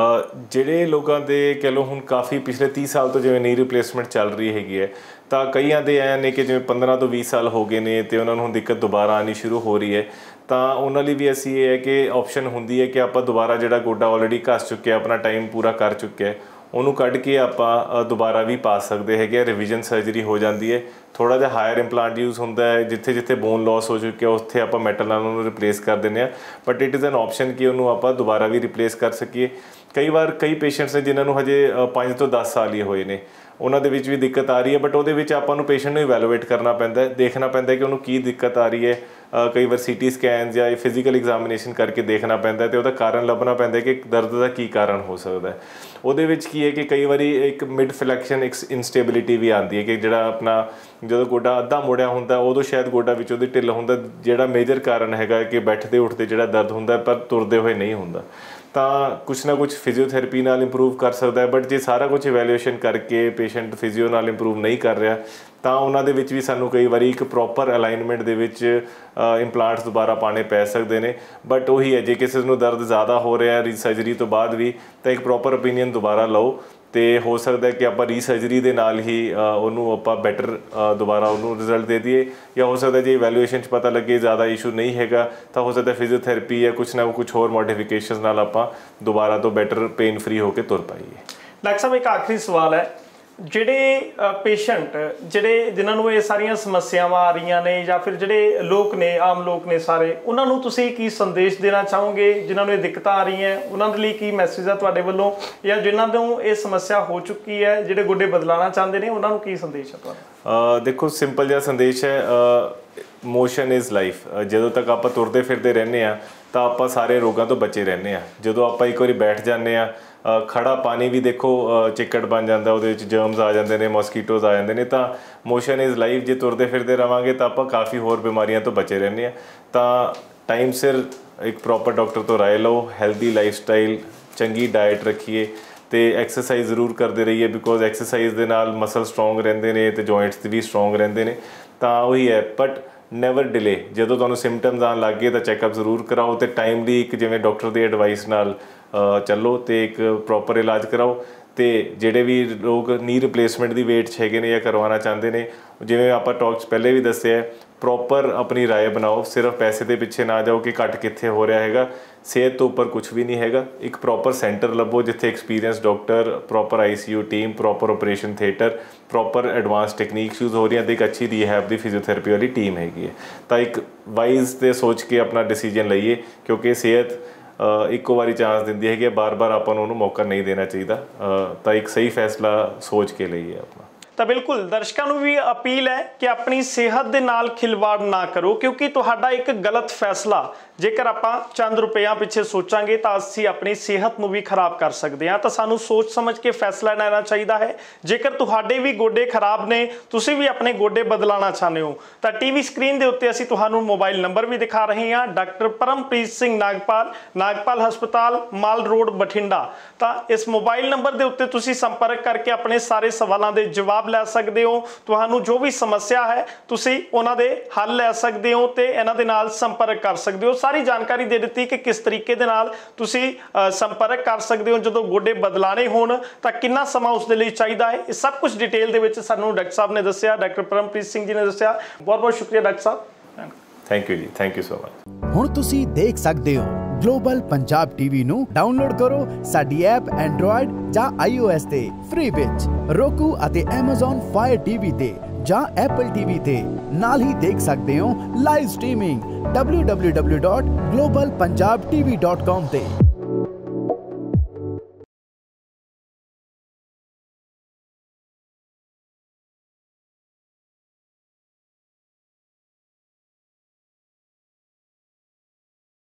ਜਿਹੜੇ ਲੋਕਾਂ ਦੇ ਕਹਿ ਲਓ ਹੁਣ ਕਾਫੀ ਪਿਛਲੇ ਤੀਹ ਸਾਲ ਤੋਂ ਜਿਵੇਂ ਨੀ ਰਿਪਲੇਸਮੈਂਟ ਚੱਲ ਰਹੀ ਹੈਗੀ ਹੈ, ਤਾਂ ਕਈਆਂ ਦੇ ਐਂ ਨੇ ਕਿ ਜਿਵੇਂ ਪੰਦਰਾਂ ਤੋਂ ਵੀਹ ਸਾਲ ਹੋ ਗਏ ਨੇ ਅਤੇ ਉਹਨਾਂ ਨੂੰ ਹੁਣ ਦਿੱਕਤ ਦੁਬਾਰਾ ਆਉਣੀ ਸ਼ੁਰੂ ਹੋ ਰਹੀ ਹੈ, ਤਾਂ ਉਹਨਾਂ ਲਈ ਵੀ ਅਸੀਂ ਇਹ ਹੈ ਕਿ ਆਪਸ਼ਨ ਹੁੰਦੀ ਹੈ ਕਿ ਆਪਾਂ ਦੁਬਾਰਾ ਜਿਹੜਾ ਗੋਡਾ ਆਲਰੇਡੀ ਘਸ ਚੁੱਕਿਆ, ਆਪਣਾ ਟਾਈਮ ਪੂਰਾ ਕਰ ਚੁੱਕਿਆ, ਉਹਨੂੰ ਕੱਢ ਕੇ ਆਪਾਂ ਦੁਬਾਰਾ ਵੀ ਪਾ ਸਕਦੇ ਹੈਗੇ ਆ। ਰਿਵੀਜ਼ਨ ਸਰਜਰੀ ਹੋ ਜਾਂਦੀ ਹੈ, ਥੋੜ੍ਹਾ ਜਿਹਾ ਹਾਇਰ ਇੰਪਲਾਂਟ ਯੂਜ਼ ਹੁੰਦਾ ਹੈ, ਜਿੱਥੇ ਜਿੱਥੇ ਬੋਨ ਲੋਸ ਹੋ ਚੁੱਕਿਆ ਉੱਥੇ ਆਪਾਂ ਮੈਟਲ ਨਾਲ ਉਹਨੂੰ ਰਿਪਲੇਸ ਕਰ ਦਿੰਦੇ ਹਾਂ, but it is an option ਕਿ ਉਹਨੂੰ ਆਪਾਂ ਦੁਬਾਰਾ ਵੀ ਰਿਪਲੇਸ ਕਰ ਸਕੀਏ। ਕਈ ਵਾਰ ਕਈ ਪੇਸ਼ੈਂਟਸ ਨੇ ਜਿਨ੍ਹਾਂ ਨੂੰ ਹਜੇ ਪੰਜ ਤੋਂ ਦਸ ਸਾਲ ਹੀ ਹੋਏ ਨੇ, ਉਹਨਾਂ ਦੇ ਵਿੱਚ ਵੀ ਦਿੱਕਤ ਆ ਰਹੀ ਹੈ, ਬਟ ਉਹਦੇ ਵਿੱਚ ਆਪਾਂ ਨੂੰ ਪੇਸ਼ੈਂਟ ਨੂੰ ਇਵੈਲੂਏਟ ਕਰਨਾ ਪੈਂਦਾ ਹੈ, ਦੇਖਣਾ ਪੈਂਦਾ ਕਿ ਉਹਨੂੰ ਕੀ ਦਿੱਕਤ ਆ ਰਹੀ ਹੈ। ਕਈ ਵਾਰ ਸੀ ਟੀ ਸਕੈਨ ਜਾਂ ਫਿਜ਼ੀਕਲ ਐਗਜ਼ਾਮੀਨੇਸ਼ਨ ਕਰਕੇ ਦੇਖਣਾ ਪੈਂਦਾ ਅਤੇ ਉਹਦਾ ਕਾਰਨ ਲੱਭਣਾ ਪੈਂਦਾ ਕਿ ਦਰਦ ਦਾ ਕੀ ਕਾਰਨ ਹੋ ਸਕਦਾ। ਉਹਦੇ ਵਿੱਚ ਕੀ ਹੈ ਕਿ ਕਈ ਵਾਰੀ ਇੱਕ ਮਿਡ ਫਲੈਕਸ਼ਨ ਇੱਕ ਇਨਸਟੇਬਿਲਿਟੀ ਵੀ ਆਉਂਦੀ ਹੈ, ਕਿ ਜਿਹੜਾ ਆਪਣਾ ਜਦੋਂ ਗੋਡਾ ਅੱਧਾ ਮੁੜਿਆ ਹੁੰਦਾ ਉਦੋਂ ਸ਼ਾਇਦ ਗੋਡਾ ਵਿੱਚ ਉਹਦੀ ਢਿੱਲ ਹੁੰਦਾ, ਜਿਹੜਾ ਮੇਜਰ ਕਾਰਨ ਹੈਗਾ ਕਿ ਬੈਠਦੇ ਉੱਠਦੇ ਜਿਹੜਾ ਦਰਦ ਹੁੰਦਾ ਪਰ ਤੁਰਦੇ ਹੋਏ ਨਹੀਂ ਹੁੰਦਾ। ਤਾਂ ਕੁਛ ਨਾ ਕੁਛ ਫਿਜ਼ੀਓਥੈਰੇਪੀ ਨਾਲ ਇੰਪਰੂਵ ਕਰ ਸਕਦਾ ਹੈ, ਬਟ ਜੇ ਸਾਰਾ ਕੁਛ ਇਵੈਲੂਏਸ਼ਨ ਕਰਕੇ ਪੇਸ਼ੈਂਟ ਫਿਜ਼ੀਓ ਨਾਲ ਇੰਪਰੂਵ ਨਹੀਂ ਕਰ ਰਿਹਾ, ਤਾਂ ਉਹਨਾਂ ਦੇ ਵਿੱਚ ਵੀ ਸਾਨੂੰ ਕਈ ਵਾਰੀ ਇੱਕ ਪ੍ਰੋਪਰ ਅਲਾਈਨਮੈਂਟ ਦੇ ਵਿੱਚ ਇੰਪਲਾਂਟਸ ਦੁਬਾਰਾ ਪਾਉਣੇ ਪੈ ਸਕਦੇ ਨੇ। ਬਟ ਉਹੀ ਹੈ, ਜੇ ਕਿਸੇ ਨੂੰ ਦਰਦ ਜ਼ਿਆਦਾ ਹੋ ਰਿਹਾ ਰੀਸਰਜਰੀ ਤੋਂ ਬਾਅਦ ਵੀ, ਤਾਂ ਇੱਕ ਪ੍ਰੋਪਰ ਓਪੀਨੀਅਨ ਦੁਬਾਰਾ ਲਓ, ਅਤੇ ਹੋ ਸਕਦਾ ਕਿ ਆਪਾਂ ਰੀਸਰਜਰੀ ਦੇ ਨਾਲ ਹੀ ਉਹਨੂੰ ਆਪਾਂ ਬੈਟਰ ਦੁਬਾਰਾ ਉਹਨੂੰ ਰਿਜ਼ਲਟ ਦੇ ਦਈਏ, ਜਾਂ ਹੋ ਸਕਦਾ ਜੇ ਇਵੈਲੂਏਸ਼ਨ 'ਚ ਪਤਾ ਲੱਗੇ ਜ਼ਿਆਦਾ ਇਸ਼ੂ ਨਹੀਂ ਹੈਗਾ, ਤਾਂ ਹੋ ਸਕਦਾ ਫਿਜ਼ੀਓਥੈਰੇਪੀ ਜਾਂ ਕੁਛ ਨਾ ਕੁਛ ਹੋਰ ਮੋਡੀਫਿਕੇਸ਼ਨ ਨਾਲ ਆਪਾਂ ਦੁਬਾਰਾ ਤੋਂ ਬੈਟਰ ਪੇਨ ਫਰੀ ਹੋ ਕੇ ਤੁਰ ਪਾਈਏ। ਡਾਕਟਰ ਸਾਹਿਬ ਇੱਕ ਆਖਰੀ ਸਵਾਲ ਹੈ, ਜਿਹੜੇ ਪੇਸ਼ੈਂਟ ਜਿਹੜੇ ਜਿਨ੍ਹਾਂ ਨੂੰ ਇਹ ਸਾਰੀਆਂ ਸਮੱਸਿਆਵਾਂ ਆ ਰਹੀਆਂ ਨੇ, ਜਾਂ ਫਿਰ ਜਿਹੜੇ ਲੋਕ ਨੇ ਆਮ ਲੋਕ ਨੇ ਸਾਰੇ, ਉਹਨਾਂ ਨੂੰ ਤੁਸੀਂ ਕੀ ਸੰਦੇਸ਼ ਦੇਣਾ ਚਾਹੋਗੇ? ਜਿਨ੍ਹਾਂ ਨੂੰ ਇਹ ਦਿੱਕਤਾਂ ਆ ਰਹੀਆਂ ਉਹਨਾਂ ਦੇ ਲਈ ਕੀ ਮੈਸੇਜ ਹੈ ਤੁਹਾਡੇ ਵੱਲੋਂ, ਜਾਂ ਜਿਨ੍ਹਾਂ ਨੂੰ ਇਹ ਸਮੱਸਿਆ ਹੋ ਚੁੱਕੀ ਹੈ, ਜਿਹੜੇ ਗੋਡੇ ਬਦਲਾਉਣਾ ਚਾਹੁੰਦੇ ਨੇ, ਉਹਨਾਂ ਨੂੰ ਕੀ ਸੰਦੇਸ਼ ਹੈ ਤੁਹਾਡਾ? ਦੇਖੋ ਸਿੰਪਲ ਜਿਹਾ ਸੰਦੇਸ਼ ਹੈ, ਮੋਸ਼ਨ ਇਜ਼ ਲਾਈਫ। ਜਦੋਂ ਤੱਕ ਆਪਾਂ ਤੁਰਦੇ ਫਿਰਦੇ ਰਹਿੰਦੇ ਹਾਂ ਤਾਂ ਆਪਾਂ ਸਾਰੇ ਰੋਗਾਂ ਤੋਂ ਬਚੇ ਰਹਿੰਦੇ ਹਾਂ। ਜਦੋਂ ਆਪਾਂ ਇੱਕ ਵਾਰੀ ਬੈਠ ਜਾਂਦੇ ਹਾਂ, ਖੜਾ ਪਾਣੀ ਵੀ ਦੇਖੋ ਚਿੱਕੜ ਬਣ ਜਾਂਦਾ, ਉਹਦੇ ਵਿੱਚ ਜਰਮਸ ਆ ਜਾਂਦੇ ਨੇ, ਮੋਸਕੀਟੋਜ਼ ਆ ਜਾਂਦੇ ਨੇ। ਤਾਂ ਮੋਸ਼ਨ ਇਜ਼ ਲਾਈਫ, ਜੇ ਤੁਰਦੇ ਫਿਰਦੇ ਰਹਾਂਗੇ ਤਾਂ ਆਪਾਂ ਕਾਫੀ ਹੋਰ ਬਿਮਾਰੀਆਂ ਤੋਂ ਬਚੇ ਰਹਿੰਦੇ ਹਾਂ। ਤਾਂ ਟਾਈਮ ਸਿਰ ਇੱਕ ਪ੍ਰੋਪਰ ਡਾਕਟਰ ਤੋਂ ਰਾਏ ਲਓ, ਹੈਲਦੀ ਲਾਈਫ ਸਟਾਈਲ, ਚੰਗੀ ਡਾਇਟ ਰੱਖੀਏ ਅਤੇ ਐਕਸਰਸਾਈਜ਼ ਜ਼ਰੂਰ ਕਰਦੇ ਰਹੀਏ, ਬਿਕੋਜ਼ ਐਕਸਰਸਾਈਜ਼ ਦੇ ਨਾਲ ਮਸਲ ਸਟਰੋਂਗ ਰਹਿੰਦੇ ਨੇ ਅਤੇ ਜੁਆਇੰਟਸ ਵੀ ਸਟਰੋਂਗ ਰਹਿੰਦੇ ਨੇ। ਤਾਂ ਉਹੀ ਹੈ, ਬਟ ਨੈਵਰ ਡਿਲੇ। ਜਦੋਂ ਤੁਹਾਨੂੰ ਸਿੰਪਟਮਸ ਆਉਣ ਲੱਗ ਗਏ ਤਾਂ ਚੈੱਕਅਪ ਜ਼ਰੂਰ ਕਰਾਓ, ਅਤੇ ਟਾਈਮਲੀ ਇੱਕ ਜਿਵੇਂ ਡਾਕਟਰ ਦੀ ਐਡਵਾਈਸ ਨਾਲ ਚੱਲੋ ਅਤੇ ਇੱਕ ਪ੍ਰੋਪਰ ਇਲਾਜ ਕਰਾਓ। ਅਤੇ ਜਿਹੜੇ ਵੀ ਲੋਕ ਨੀ ਰਿਪਲੇਸਮੈਂਟ ਦੀ ਵੇਟ 'ਚ ਹੈਗੇ ਨੇ ਜਾਂ ਕਰਵਾਉਣਾ ਚਾਹੁੰਦੇ ਨੇ, ਜਿਵੇਂ ਆਪਾਂ ਟਾਕ 'ਚ ਪਹਿਲੇ ਵੀ ਦੱਸਿਆ, ਪ੍ਰੋਪਰ ਆਪਣੀ ਰਾਏ ਬਣਾਓ, ਸਿਰਫ ਪੈਸੇ ਦੇ ਪਿੱਛੇ ਨਾ ਜਾਓ ਕਿ ਘੱਟ ਕਿੱਥੇ ਹੋ ਰਿਹਾ ਹੈਗਾ। ਸਿਹਤ ਤੋਂ ਉੱਪਰ ਕੁਛ ਵੀ ਨਹੀਂ ਹੈਗਾ। ਇੱਕ ਪ੍ਰੋਪਰ ਸੈਂਟਰ ਲੱਭੋ ਜਿੱਥੇ experience doctor, proper I C U team, proper operation theatre, proper advance techniques use ਹੋ ਰਹੀਆਂ, ਅਤੇ ਇੱਕ ਅੱਛੀ ਰੀਹੈਬ ਦੀ ਫਿਜ਼ੀਓਥੈਰੇਪੀ ਵਾਲੀ ਟੀਮ ਹੈਗੀ ਹੈ। ਤਾਂ ਇੱਕ ਵਾਈਜ਼ 'ਤੇ ਸੋਚ ਕੇ ਆਪਣਾ ਡਿਸੀਜਨ ਲਈਏ, ਕਿਉਂਕਿ ਸਿਹਤ ਇੱਕੋ ਵਾਰੀ ਚਾਂਸ ਦਿੰਦੀ ਹੈਗੀ, ਬਾਰ ਬਾਰ ਆਪਾਂ ਨੂੰ ਉਹਨੂੰ ਮੌਕਾ ਨਹੀਂ ਦੇਣਾ ਚਾਹੀਦਾ। ਤਾਂ ਇੱਕ ਸਹੀ ਫੈਸਲਾ ਸੋਚ ਕੇ ਲਈਏ ਆਪਣਾ। ਤਾਂ ਬਿਲਕੁਲ ਦਰਸ਼ਕਾਂ ਨੂੰ ਵੀ ਅਪੀਲ ਹੈ ਕਿ ਆਪਣੀ ਸਿਹਤ ਦੇ ਨਾਲ ਖਿਲਵਾੜ ਨਾ ਕਰੋ, ਕਿਉਂਕਿ ਤੁਹਾਡਾ ਇੱਕ ਗਲਤ ਫੈਸਲਾ ਜੇਕਰ ਆਪਾਂ ਚੰਦ ਰੁਪਈਆਂ ਪਿੱਛੇ ਸੋਚਾਂਗੇ ਤਾਂ ਅਸੀਂ ਆਪਣੀ ਸਿਹਤ ਨੂੰ ਵੀ ਖਰਾਬ ਕਰ ਸਕਦੇ ਹਾਂ। ਤਾਂ ਸਾਨੂੰ ਸੋਚ ਸਮਝ ਕੇ ਫੈਸਲਾ ਲੈਣਾ ਚਾਹੀਦਾ ਹੈ। ਜੇਕਰ ਤੁਹਾਡੇ ਵੀ ਗੋਡੇ ਖਰਾਬ ਨੇ, ਤੁਸੀਂ ਵੀ ਆਪਣੇ ਗੋਡੇ ਬਦਲਾਉਣਾ ਚਾਹੁੰਦੇ ਹੋ, ਤਾਂ ਟੀਵੀ ਸਕਰੀਨ ਦੇ ਉੱਤੇ ਅਸੀਂ ਤੁਹਾਨੂੰ ਮੋਬਾਈਲ ਨੰਬਰ ਵੀ ਦਿਖਾ ਰਹੇ ਹਾਂ। ਡਾਕਟਰ ਪਰਮਪ੍ਰੀਤ ਸਿੰਘ ਨਾਗਪਾਲ, ਨਾਗਪਾਲ ਹਸਪਤਾਲ, ਮਾਲ ਰੋਡ, ਬਠਿੰਡਾ। ਤਾਂ ਇਸ ਮੋਬਾਈਲ ਨੰਬਰ ਦੇ ਉੱਤੇ ਤੁਸੀਂ ਸੰਪਰਕ ਕਰਕੇ ਆਪਣੇ ਸਾਰੇ ਸਵਾਲਾਂ ਦੇ ਜਵਾਬ ਲੈ ਸਕਦੇ ਹੋ। ਤੁਹਾਨੂੰ ਜੋ ਵੀ ਸਮੱਸਿਆ ਹੈ ਤੁਸੀਂ ਉਹਨਾਂ ਦੇ ਹੱਲ ਲੈ ਸਕਦੇ ਹੋ ਤੇ ਇਹਨਾਂ ਦੇ ਨਾਲ ਸੰਪਰਕ ਕਰ ਸਕਦੇ ਹੋ। ਸਾਰੀ ਜਾਣਕਾਰੀ ਦੇ ਦਿੱਤੀ ਕਿ ਕਿਸ ਤਰੀਕੇ ਦੇ ਨਾਲ ਤੁਸੀਂ ਸੰਪਰਕ ਕਰ ਸਕਦੇ ਹੋ। ਜਦੋਂ ਗੋਡੇ ਬਦਲਾਣੇ ਹੋਣ ਤਾਂ ਕਿੰਨਾ ਸਮਾਂ ਉਸ ਦੇ ਲਈ ਚਾਹੀਦਾ ਹੈ, ਇਹ ਸਭ ਕੁਝ ਡਿਟੇਲ ਦੇ ਵਿੱਚ ਸਾਨੂੰ ਡਾਕਟਰ ਸਾਹਿਬ ਨੇ ਦੱਸਿਆ, ਡਾਕਟਰ ਪਰਮਪ੍ਰੀਤ ਸਿੰਘ ਜੀ ਨੇ ਦੱਸਿਆ। ਬਹੁਤ ਬਹੁਤ ਸ਼ੁਕਰੀਆ ਡਾਕਟਰ ਸਾਹਿਬ। ਥੈਂਕ ਯੂ ਜੀ, ਥੈਂਕ ਯੂ ਸੋ ਮਚ। ਹੁਣ ਤੁਸੀਂ ਦੇਖ ਸਕਦੇ ਹੋ ਗਲੋਬਲ ਪੰਜਾਬ ਟੀਵੀ ਨੂੰ ਡਾਊਨਲੋਡ ਕਰੋ ਸਾਡੀ ਐਪ ਐਂਡਰੋਇਡ ਜਾਂ ਆਈਓਐਸ ਤੇ ਫ੍ਰੀ ਵਿੱਚ, roku ਅਤੇ Amazon Fire ਟੀਵੀ ਤੇ ਜਾਂ Apple ਟੀਵੀ ਤੇ। ਨਾਲ ਹੀ ਦੇਖ ਸਕਦੇ ਹੋ live streaming W W W dot global Punjab TV dot com ਤੇ।